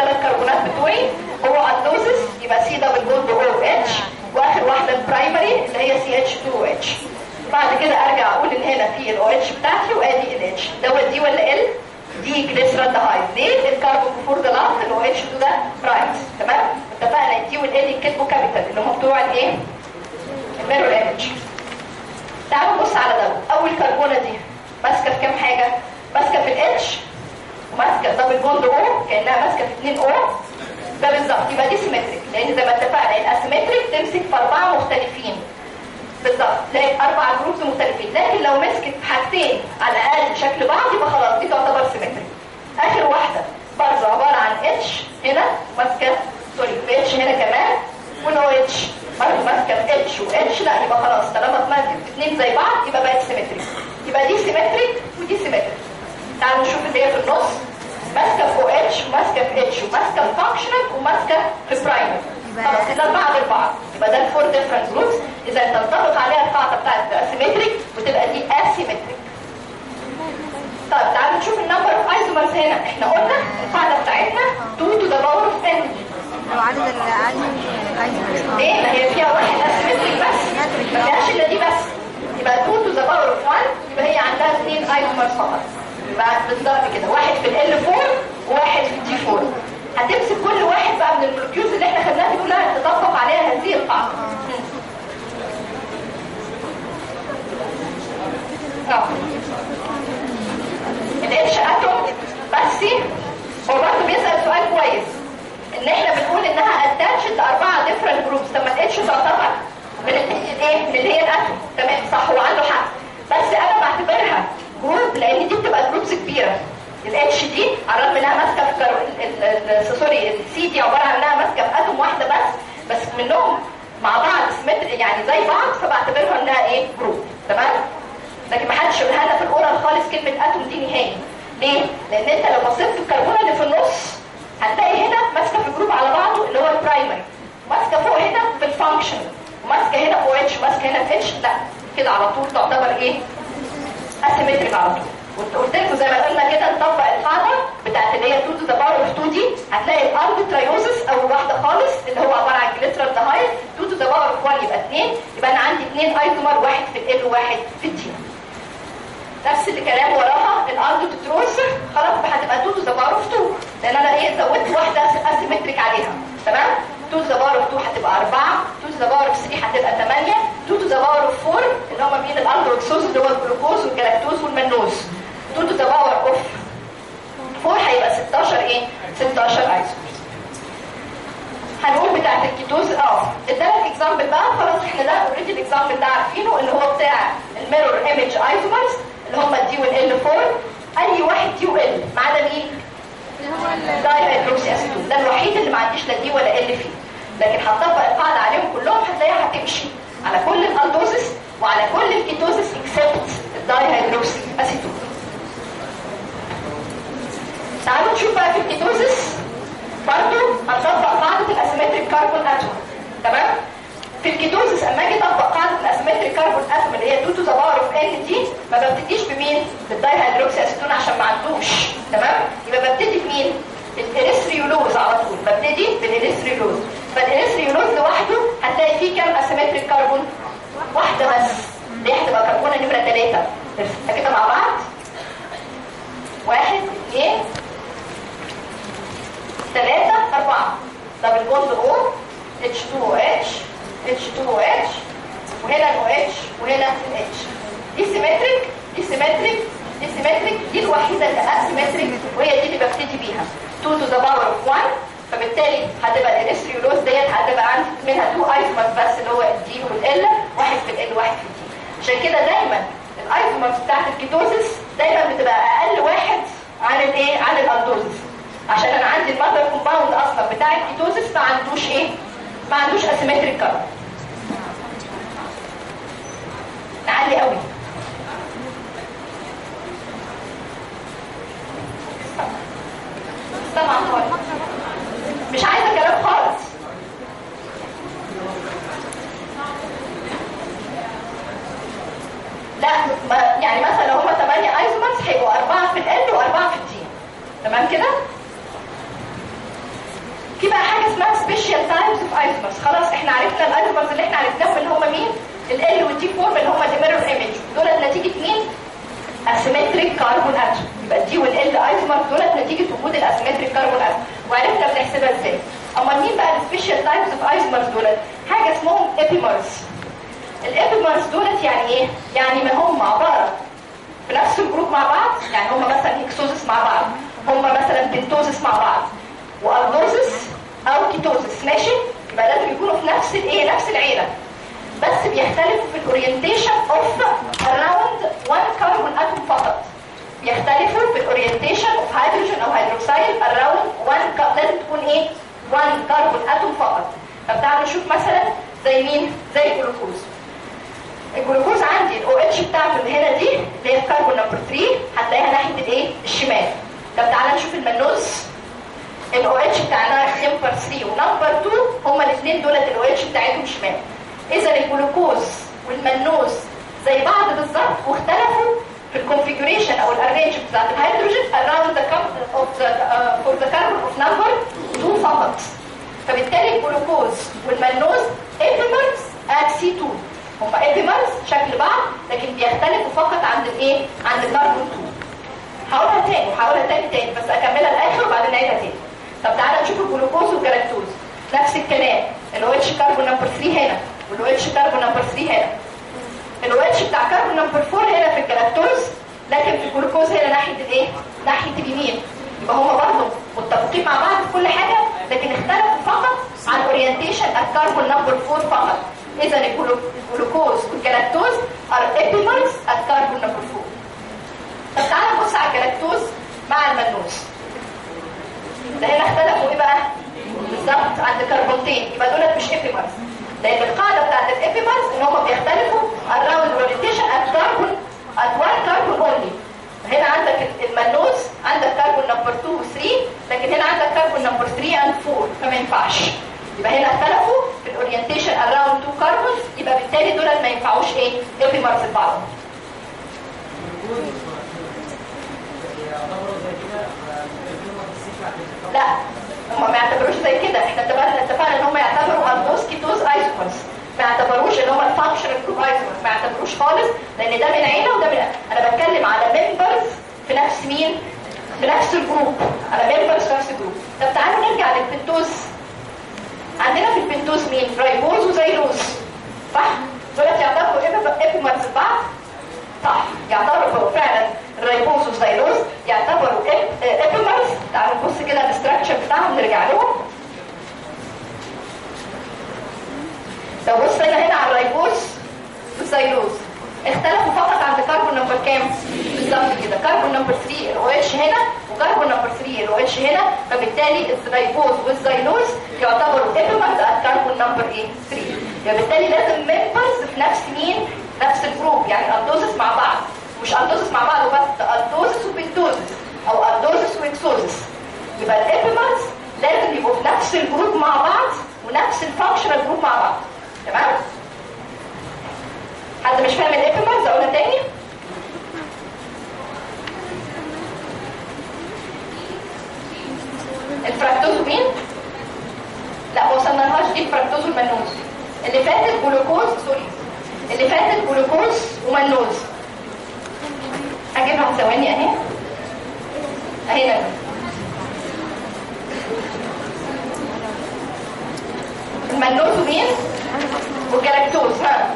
الثلاث كربونات بتوعي هو الدوزس يبقى سي دبل بوند او اتش، واخر واحده البرايمري اللي هي سي اتش اتنين او اتش. بعد كده ارجع اقول ان هنا في الاو اتش بتاعتي وادي ال اتش دوت دي ولا ال دي جليسرالدهايد. ليه؟ الكربون بفور ذا لاند الاو اتش اتنين ده برايمز. تمام؟ اتفقنا الدي والال يتكتبوا كابيتال اللي هم بتوع الايه؟ الميرور ايمج. تعالوا نبص على ده. اول كربونه دي ماسكه في كام حاجه؟ ماسكه في الاتش وماسكه دبل بوند او كانها ماسكه في اتنين او. ده بالظبط يبقى دي سيمتريك، لان زي ما اتفقنا الاسيمتريك تمسك في اربعه مختلفين بالظبط، تلاقي اربع جروبز مختلفين. لكن لو مسكت حاجتين على الاقل شكل بعض يبقى خلاص دي تعتبر سيمتريك. اخر واحده برضه عباره عن اتش هنا ماسكه سوري اتش هنا كمان ونو اتش برضه ماسكه في اتش واتش. لا يبقى خلاص طالما اتمسكت اثنين زي بعض يبقى بقت سيمتريك. يبقى دي سيمتريك ودي سيمتريك. تعالوا نشوف اللي هي في النص ماسكه في او اتش وماسكه في اتش وماسكه في فانكشنال وماسكه في برايمري. خلاص الاربعه غير بعض يبقى ده الفور ديفرنت جروبس. اذا تنطبق عليها القاعده بتاعت الاسيمتريك وتبقى دي اسيمتريك. طيب تعالوا نشوف النمبر اوف ايزومرز هنا. احنا قلنا القاعده بتاعتنا اتنين to the power of n. لو عدد العدد ايه ما هي فيها واحد اسيمتريك بس ما فيهاش الا دي بس. يبقى اتنين to the power of واحد يبقى هي عندها اثنين ايزومرز فقط. يبقى بالظبط كده واحد في ال اربعة وواحد في الدي اربعة. هتمسك كل واحد بقى من المولكيولز اللي احنا خدناها دي كلها تطبق عليها هذه القاعده. اه الاتش اتوم بس هو برضه بيسال سؤال كويس ان احنا بنقول انها اتاتشد اربعه ديفرنت جروبس. طب ما الاتش تعتبر من الايه من اللي هي الاتوم. تمام صح وعنده حق، بس انا بعتبرها جروب لان دي بتبقى جروبس كبيره. الاتش دي على الرغم انها ماسكه في سوري السي دي عباره عن انها ماسكه في اتوم واحده بس بس منهم مع بعض سيمتري يعني زي بعض، فبعتبرها انها ايه جروب. تمام؟ لكن ما حدش يقولها لنا في الاورال خالص كلمه اتوم دي نهائي. ليه؟ لان انت لو بصيت في الكربونه اللي في النص هتلاقي هنا ماسكه في جروب على بعضه اللي هو البرايمري، ماسكه فوق هنا في الفانكشن، وماسكه هنا او اتش وماسكه هنا في اتش. لا كده على طول تعتبر ايه؟ اسيمتريك على طول. قلت لكم زي ما قلنا كده نطبق القاعده بتاعت اللي هي اتنين to the power of اتنين دي. هتلاقي الارض تريوزس اول واحده خالص اللي هو عباره عن جليسرالدهايد اتنين to the power of واحد يبقى اثنين. يبقى انا عندي اثنين ايزومر، واحد في ال وواحد في الدي. نفس الكلام وراها الارض تتروس خلاص هتبقى اتنين to the power of اتنين لان انا ايه زودت واحده اسيمتريك عليها. تمام؟ اتنين to the power of اتنين هتبقى اربعة، اتنين to the power of تلاتة هتبقى ثمانية، اتنين to the power of اربعة اللي هم مين الالدروكسوز اللي هو الجلوكوز والجلاكتوز والمنوز. اتنين to the power of اربعة هيبقى ستاشر ايه؟ ستاشر ايزومرز. هنقول بتاعت الكيتوز اه ادالك اكزامبل بقى خلاص. احنا ده اوريدي الاكزامبل ده عارفينه اللي هو بتاع الميرور ايمج ايزومرز اللي هم الدي والال اربعة. اي واحد دي وال ما عدا مين؟ دايهيدروكسي اسيتون. ده الوحيد اللي ما عنديش لا دي ولا ال فيه. لكن هتطبق القاعده عليهم كلهم هتلاقيها هتمشي على كل الالدوزس وعلى كل الكيتوزس اكسبت الدايهيدروكسي اسيتون. تعالوا نشوف بقى في الكيتوزس برضه هنطبق قاعده الاسيمتريك كاربون اتوم. تمام؟ في الكيتوزس اما اجي اطبق قاعده الاسيمتريك كاربون اتوم اللي هي اتنين to the power of n دي ما ببتديش بمين؟ بالدايهيدروكسي اسيتون عشان ما عندوش. تمام؟ يبقى ببتدي بمين؟ الاريثريولوز على طول. ببتدي بالاريثريولوز. فالاريثريولوز لوحده هتلاقي فيه كام اسيمتريك كاربون؟ واحده بس. دي هتبقى كربونه نمره ثلاثه. نرسمها كده مع بعض. واحد اثنين ثلاثة أربعة. دبل بوند او اتش اتنين او اتش اتش اتنين او اتش وهنا او اتش وهنا اتش. دي سيمتريك دي سيمتريك دي سيمتريك. دي الوحيده اللي اسيمتريك وهي دي اللي ببتدي بيها اتنين to the power of واحد. فبالتالي هتبقى الاريثريولوز ديت هتبقى عندي منها اتنين ايزومرز بس اللي هو الدي والال، واحد في ال واحد في الدي. عشان كده دايما الايزومرز بتاعت الكيتوزس دايما بتبقى اقل واحد عن الايه؟ عن الالدوزس. عشان انا عندي المادر كومباوند اصلا بتاع الكيتوزس ما عندوش ايه؟ ما عندوش اسيمتريك كاربون. عالي قوي. طبعا خالص مش عايزه كلام خالص. لا ما يعني مثلا لو هما ثمانية ايزومرز هيبقوا أربعة في ال وأربعة في الدي. تمام كده؟ ال والدي فورم اللي هم ديميرور ايمج، دولت نتيجه مين؟ اسيمتريك كاربون اتوم. يبقى الدي والال ايزومر دولت نتيجه وجود الاسيمتريك كاربون اتوم. وعرفنا بنحسبها ازاي. امال مين بقى السبيشال تايبس اوف ايزومرز دولت؟ حاجه اسمهم ايبيمرز. الابيمرز دولت يعني ايه؟ يعني ما هم عباره في نفس الجروب مع بعض، يعني هم مثلا هيكسوزس مع بعض، هم مثلا بنتوزس مع بعض، والدوزس او كيتوزس، ماشي؟ يبقى لازم يكونوا في نفس الايه؟ نفس العيله، بس بيختلفوا في الاورينتيشن اوف اراوند واحد كربون اتوم فقط. بيختلفوا في الاورينتيشن اوف هيدروجين او هيدروكسيد اراوند واحد، لازم تكون ايه؟ واحد كربون اتوم فقط. طب تعالوا نشوف مثلا زي مين؟ زي الجلوكوز. الجلوكوز عندي الاو اتش بتاعته اللي هنا دي اللي هي الكربون نمبر ثلاثة، هتلاقيها ناحيه الايه؟ الشمال. طب تعالى نشوف المنوز. الاو اتش بتاعنا نمبر ثلاثة ونمبر اتنين هما الاثنين دولت الاو اتش بتاعتهم شمال. اذا الجلوكوز والمنوز زي بعض بالظبط، واختلفوا في الكونفيجريشن او الارينج بتاعت الهيدروجين اراوند ذا اوف ذا فور ذا كربون اوف نمبر اتنين فقط. فبالتالي الجلوكوز والمنوز ايبيمرز ات سي اتنين، هما ايبيمرز شكل بعض لكن بيختلفوا فقط عند الايه؟ عند الكربون اتنين. هقولها تاني وهقولها تاني تاني بس اكملها الاخر وبعدين نعيدها تاني. طب تعالى نشوف الجلوكوز والجلاكتوز. نفس الكلام، الاو اتش كربون نمبر ثلاثة هنا والاو اتش كربون نمبر ثلاثة هنا. الاو اتش بتاع كربون نمبر أربعة هنا في الجلاكتوز، لكن في الجلوكوز هنا ناحيه الايه؟ ناحيه اليمين. يبقى هما برضه متفقين مع بعض في كل حاجه لكن اختلفوا فقط عن اورينتيشن الكربون نمبر أربعة فقط. اذا الجلوكوز والجلاكتوز ار ايبيمرز الكربون نمبر أربعة. طب تعالى نبص على الجلاكتوز مع المنوز. ده هنا اختلفوا ايه بقى؟ بالظبط عند كربونتين، يبقى دولت مش ايبيمرز، لان القاعده بتاعت الايبيمرز ان هم بيختلفوا اراوند اورينتيشن الكربون ات وان كربون اونلي. هنا عندك المنوز عندك كربون نمبر اتنين و ثلاثة، لكن هنا عندك كربون نمبر ثلاثة اند أربعة، فما ينفعش. يبقى هنا اختلفوا في الاورينتيشن اراوند اتنين كربونز، يبقى بالتالي دول ما ينفعوش ايه؟ ايبيمرز لبعضهم. لا هم ما يعتبروش زي كده، احنا اتفقنا اتفقنا ان هم يعتبروا الدوز كيتوز ايزومرز، ما يعتبروش ان هم الفانكشنال جروب ايزومرز، ما يعتبروش خالص، لان ده من عيله وده من عيلة. انا بتكلم على ممبرز في نفس مين؟ في نفس الجروب، على ممبرز في نفس الجروب. طب تعالوا نرجع للبنتوز. عندنا في البنتوز مين؟ رايبوز وزيلوز، صح؟ دولت يعتبروا ايبيمرز لبعض؟ صح، يعتبروا فعلا الرايبوز والزيلوز يعتبروا ايبيمرز. تعالوا نبص كده الاستراكشر بتاعهم نرجع لهم. لو بصينا هنا على الرايبوز والزيلوز اختلفوا فقط عند كربون نمبر كام؟ بالظبط كده، كربون نمبر ثلاثة الاو اتش هنا وكربون نمبر ثلاثة الاو اتش هنا، فبالتالي الرايبوز والزيلوز يعتبروا ايبيمرز على كربون نمبر ايه؟ ثلاثة. يبقى بالتالي لازم ممبرز في نفس مين؟ نفس الجروب، يعني الدوزس مع بعض، مش الدوزس مع بعض وبس، الدوزس وبنتوزس او الدوزس واكسوزس. يبقى الايبيمرز لازم يبقوا في نفس الجروب مع بعض ونفس الفانكشنال جروب مع بعض. تمام؟ حد مش فاهم الايبيمرز؟ اقولها تاني. الفراكتوز مين؟ لا ما وصلنالهاش دي، الفراكتوز والمنوز. اللي فاتت جلوكوز، سوري اللي فاتت جلوكوز ومنوز. هجيبها ثواني اهي اهي نجم. المنوز ومين؟ والجلاكتوز. ها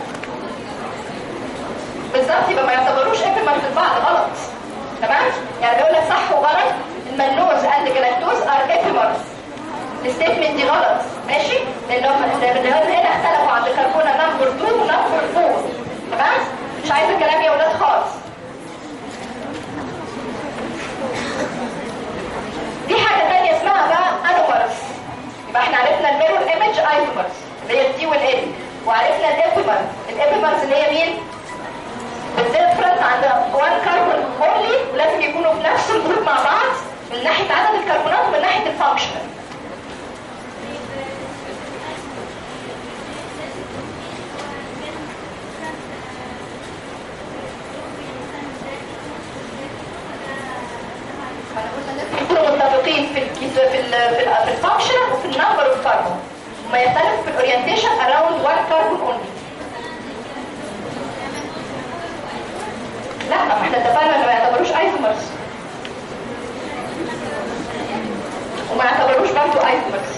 بالظبط، يبقى ما يعتبروش ايبيمرز لبعض، غلط. تمام؟ يعني بيقول لك صح وغلط، المنوز اند جلاكتوز ار ايبيمرز. الستيتمنت دي غلط، ماشي؟ لانهم هنا اختلفوا عند كربونه نمبر اتنين ونمبر أربعة. تمام؟ مش عايزه كلام يا ولاد خالص. دي حاجه ثانيه اسمها بقى انومرز. يبقى احنا عرفنا الميرور ايمج ايزومرز اللي هي الدي والال، وعرفنا الابيمرز. الابيمرز اللي هي مين؟ الديفرنس عند واحد كربون اونلي، ولازم يكونوا في نفس الجروب مع بعض من ناحيه عدد الكربونات ومن ناحيه الفانكشنال. يكونوا متفقين في ال في ال في الفانكشنال وفي النمبر اوف كربون، وما يختلفوا في الاورينتيشن اراوند واحد كربون اونلي. لا ما احنا اتفقنا انه ما يعتبروش ايزومرز وما يعتبروش برضه ايزومرز.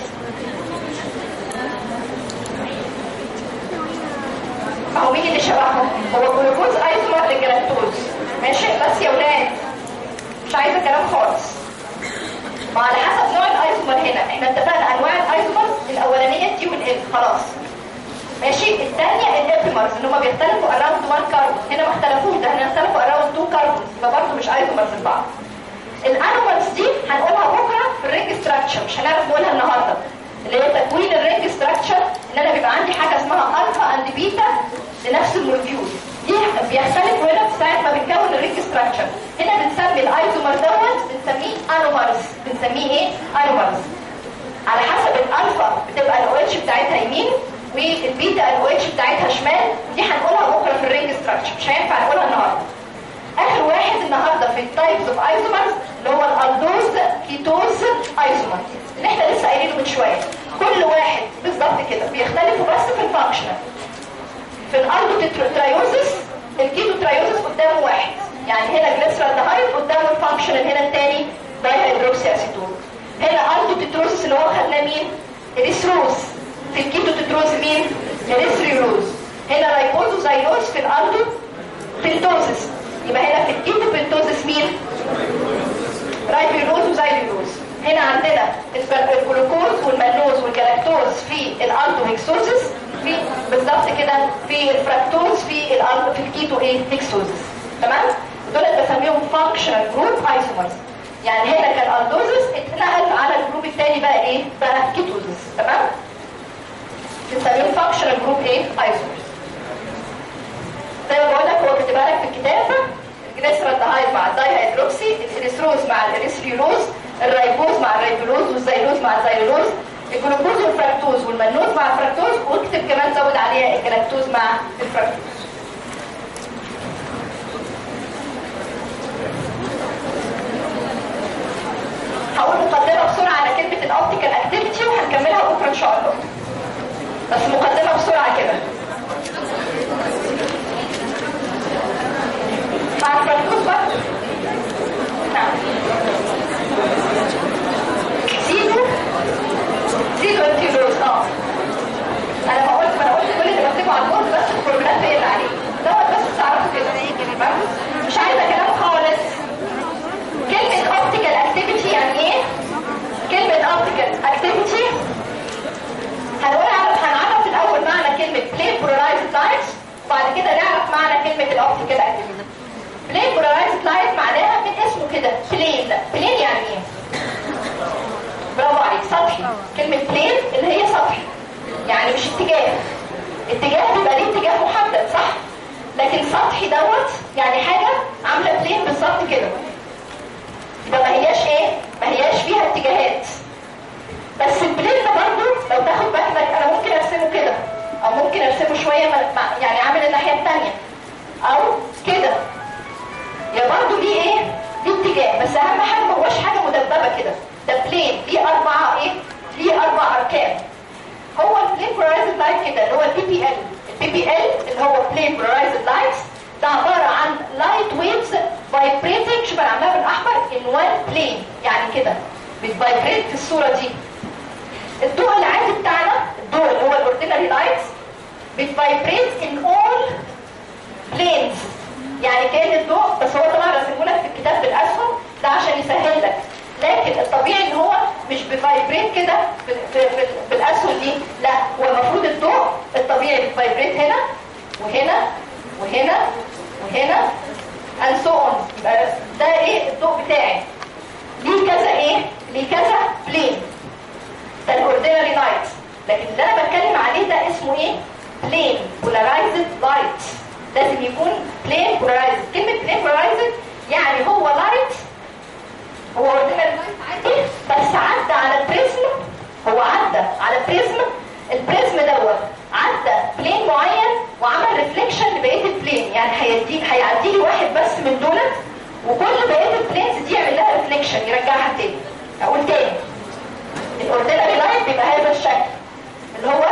اهو مين اللي شبههم؟ هو الجلوكوز ايزومر للجلاكتوز ماشي، بس يا ولاد مش عايزه كلام خالص. وعلى حسب نوع الايزومر هنا احنا اتفقنا انواع الايزومرز الاولانيه تي والال خلاص ماشي. الثانيه الابيمرز اللي هم بيختلفوا اراوند واحد كاربون، هنا ما اختلفوش، ده هنا اختلفوا اراوند اتنين كاربون، يبقى برضه مش ايزومرز لبعض. الانومرز دي هنقولها بكره في الرينج ستراكشر، مش هنعرف نقولها النهارده، اللي هي تكوين الرينج ستراكشر، ان انا بيبقى عندي حاجه اسمها الفا اند بيتا لنفس المولكيول، دي بيختلفوا هنا في ساعه ما بنكون الرينج ستراكشر. هنا بنسمي الايزومر دوت بنسميه انومرز، بنسميه ايه؟ انومرز. على حسب الالفا بتبقى الاو اتش بتاعتها يمين والبيتا الاو اتش بتاعتها شمال، ودي هنقولها بكره في الرينج ستراكشر، مش هينفع نقولها النهارده. اخر واحد النهارده في التايبس اوف ايزومرز اللي هو الالدوز كيتوز ايزومر اللي احنا لسه قايلينه من شويه. كل واحد بالظبط كده بيختلفوا بس في الفانكشنال. في الالدو ترايوزس الكيتو ترايوزس قدامه واحد، يعني هنا جليسرالدهايد قدامه الفانكشنال هنا الثاني دايهيدروكسي اسيتون. هنا الدو تتروزس اللي هو خدناه مين؟ اريثروز. في الكيتو تتروز مين؟ اريثريوز. هنا رايبوزوزايلوز في الالدو بنتوزس، يبقى هنا في الكيتو بنتوزس مين؟ رايبيولوز وزايلوز. هنا عندنا الجلوكوز والمالوز والجلاكتوز في الالدو هيكسوزس، في بالظبط كده في الفراكتوز في الالدو في الكيتو ايه؟ هيكسوزس. تمام؟ دول بسميهم فانكشنال جروب ايزومرز. يعني هنا كان الدوزس اتنقل على الجروب الثاني بقى ايه؟ بقى كيتوزس. تمام؟ بنسميهم فانكشنال جروب ايه؟ ايزومرز. زي ما بقول لك هو كاتبها لك في الكتاب، الجليسرالدهايد مع الدايهيدروكسي، الاريثروز مع الاريثريولوز، الرايبوز مع الرايبولوز والزيلوز مع الزيلوز، الجلوكوز والفراكتوز والمنوز مع الفراكتوز، واكتب كمان زود عليها الجلاكتوز مع الفراكتوز. هقول مقدمه بسرعه على كلمه الاوبتيكال اكتيفيتي وهنكملها بكره ان شاء الله، بس مقدمه بسرعه كده. مع الفراكتوز بقى نعم زيرو زيرو انتيروز. اه انا ما قلت ما قلت كل اللي بكتبه على البورد، بس الفورمولات هي اللي عليه دوت، بس تعرفوا كده مش عايزه كلام خالص. كلمه اوبتيكال اكتيفيتي يعني ايه؟ كلمه اوبتيكال اكتيفيتي هنقول هنعرف الاول معنى كلمه بلين بولارايزد لايت، وبعد كده نعرف معنى كلمه الاوبتيكال اكتيفيتي. بلين بولارايزد لايت معناها من اسمه كده بلين. بلين يعني ايه؟ برافو عليك، سطحي. كلمه بلين اللي هي سطحي، يعني مش اتجاه. اتجاه بيبقى ليه اتجاه محدد صح؟ لكن سطحي دوت يعني حاجه عامله بلين بالظبط كده، يبقى ما هياش ايه؟ ما هياش فيها اتجاهات. بس البلين ده برضه لو تاخد بالك انا ممكن ارسمه كده، او ممكن ارسمه شويه يعني عامل الناحيه الثانيه، او كده، يا برضه ليه ايه؟ ليه اتجاه، بس اهم حاجه ما هوش حاجه مدببه كده، ده بلين ليه اربعه ايه؟ ليه اربع اركان. هو البلين بولارايزد لايت كده اللي هو البي بي ال. البي بي ال اللي هو بلين بولارايزد لايت ده عباره عن لايت ويفز فايبريتنج، شوف انا عاملاها بالاحمر، ان وان بلين، يعني كده بتفايبريت في الصوره دي. الضوء العادي بتاعنا، الضوء اللي هو الاوردينري لايتس، بتفايبريت ان اول بلينز، يعني كان الضوء، بس هو طبعا رسمه لك في الكتاب بالاسهم ده عشان يسهل لك، لكن الطبيعي ان هو مش بفايبريت كده في, في, في بالاسهم دي، لا هو المفروض الضوء الطبيعي بفايبريت هنا وهنا وهنا وهنا and so on. يبقى ده ايه الضوء بتاعي؟ ليه كذا ايه؟ ليه كذا بلين، ده الاوردينري لايت. لكن اللي انا بتكلم عليه ده اسمه ايه؟ بلين بولارايزد لايت. لازم يكون بلين بولارايزد. كلمه بلين بولارايزد يعني هو لايت، هو اوردينري لايت عادي، بس عدى على بريزم، هو عدى على بريزم، البريزم دوت عدى بلين معين وعمل ريفليكشن لبقيه البلين، يعني هيدي هيعدي لي واحد بس من دولت، وكل بقيه البلينز دي يعمل لها ريفليكشن يرجعها تاني. اقول تاني، الاوردينري لايت بيبقى هذا الشكل اللي هو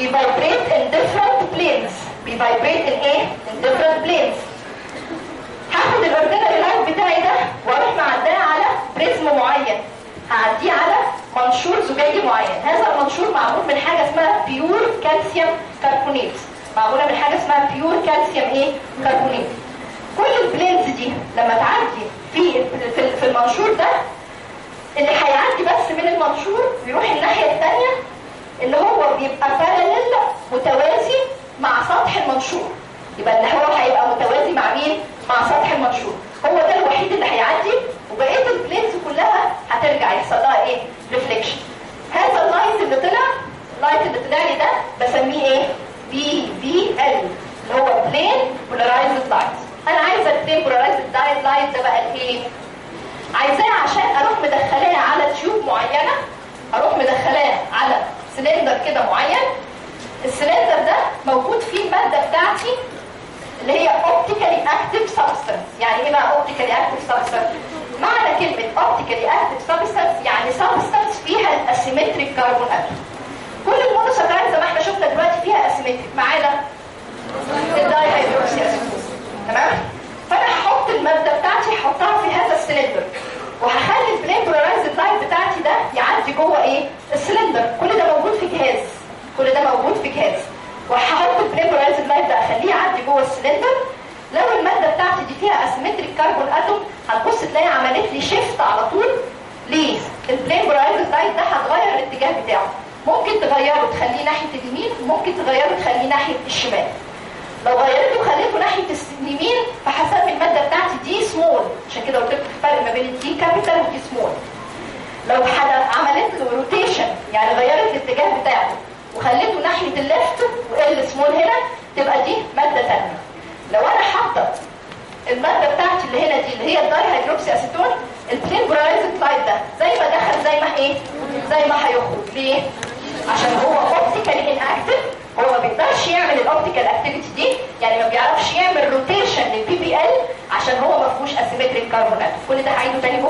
بيفايبريت ان ديفرنت بلينز، بيفايبريت ان ايه؟ ان ديفرنت بلينز. الاوردينري لايت بتاعي ده واروح معداه على بريزم معين، هعديه على منشور زجاجي معين. هذا المنشور معمول من حاجه اسمها بيور كالسيوم كربونات، معموله من حاجه اسمها بيور كالسيوم ايه كربونات. كل البلينز دي لما تعدي في في المنشور ده، اللي هيعدي بس من المنشور يروح الناحيه الثانيه اللي هو بيبقى باراليل متوازي مع سطح المنشور. يبقى اللي هو هيبقى متوازي مع مين؟ مع سطح المنشور. هو ده الوحيد اللي هيعدي، وبقيه البلينز كلها هترجع يحصل لها ايه؟ ريفليكشن. هذا اللايت اللي طلع، اللايت اللي طلع لي ده بسميه ايه؟ بي في ال، اللي هو بلين بولارايزد لايت. انا عايزه البلين بولارايزد لايت ده بقى الايه؟ عايزاه عشان اروح مدخلاه على تيوب معينه، اروح مدخلاه على سلندر كده معين. السلندر ده موجود فيه الماده بتاعتي اللي هي اوبتيكالي اكتيف سبستانس. يعني ايه بقى اوبتيكالي اكتيف سبستانس؟ معنى كلمه اوبتيكالي اكتيف سبستانس يعني سبستانس فيها الاسيمتريك كربون اتوم. كل المونوساكرايد زي ما احنا شفنا دلوقتي فيها اسيمتريك ما عدا الداي هيدروكسي اسيتون. تمام؟ فانا هحط الماده بتاعتي هحطها في هذا السلندر، وهخلي البلين بولارايزد لايت بتاعتي ده يعدي جوه ايه؟ السلندر. كل ده موجود في جهاز، كل ده موجود في جهاز. وهحط البلين بولارايزد لايت ده اخليه يعدي جوه السلندر. لو الماده بتاعتي دي فيها اسيمتريك كربون اتوم، هتبص تلاقي عملت لي شيفت على طول. ليه؟ البلين بولارايزد لايت ده هتغير الاتجاه بتاعه. ممكن تغيره تخليه ناحيه اليمين، وممكن تغيره تخليه ناحيه الشمال. لو غيرته وخليته ناحيه اليمين فهسمي الماده بتاعتي دي سمول، عشان كده قلت لكم الفرق ما بين الدي كابيتال ودي سمول. لو عملت له روتيشن يعني غيرت الاتجاه بتاعه وخليته ناحيه الليفت وال سمول هنا، تبقى دي ماده ثانيه. لو انا حاطه الماده بتاعتي اللي هنا دي اللي هي الداي هيدروكسي اسيتون، البلين بولارايزد لايت ده زي ما دخل زي ما ايه؟ زي ما هيخرج. ليه؟ عشان هو اوبتيكالي اناكتيف، هو ما بيقدرش يعمل الاوبتيكال اكتيفيتي دي، يعني ما بيعرفش يعمل روتيشن للبي بي ال عشان هو ما فيهوش اسيمتريك كربون اتوم. كل ده هعيده تاني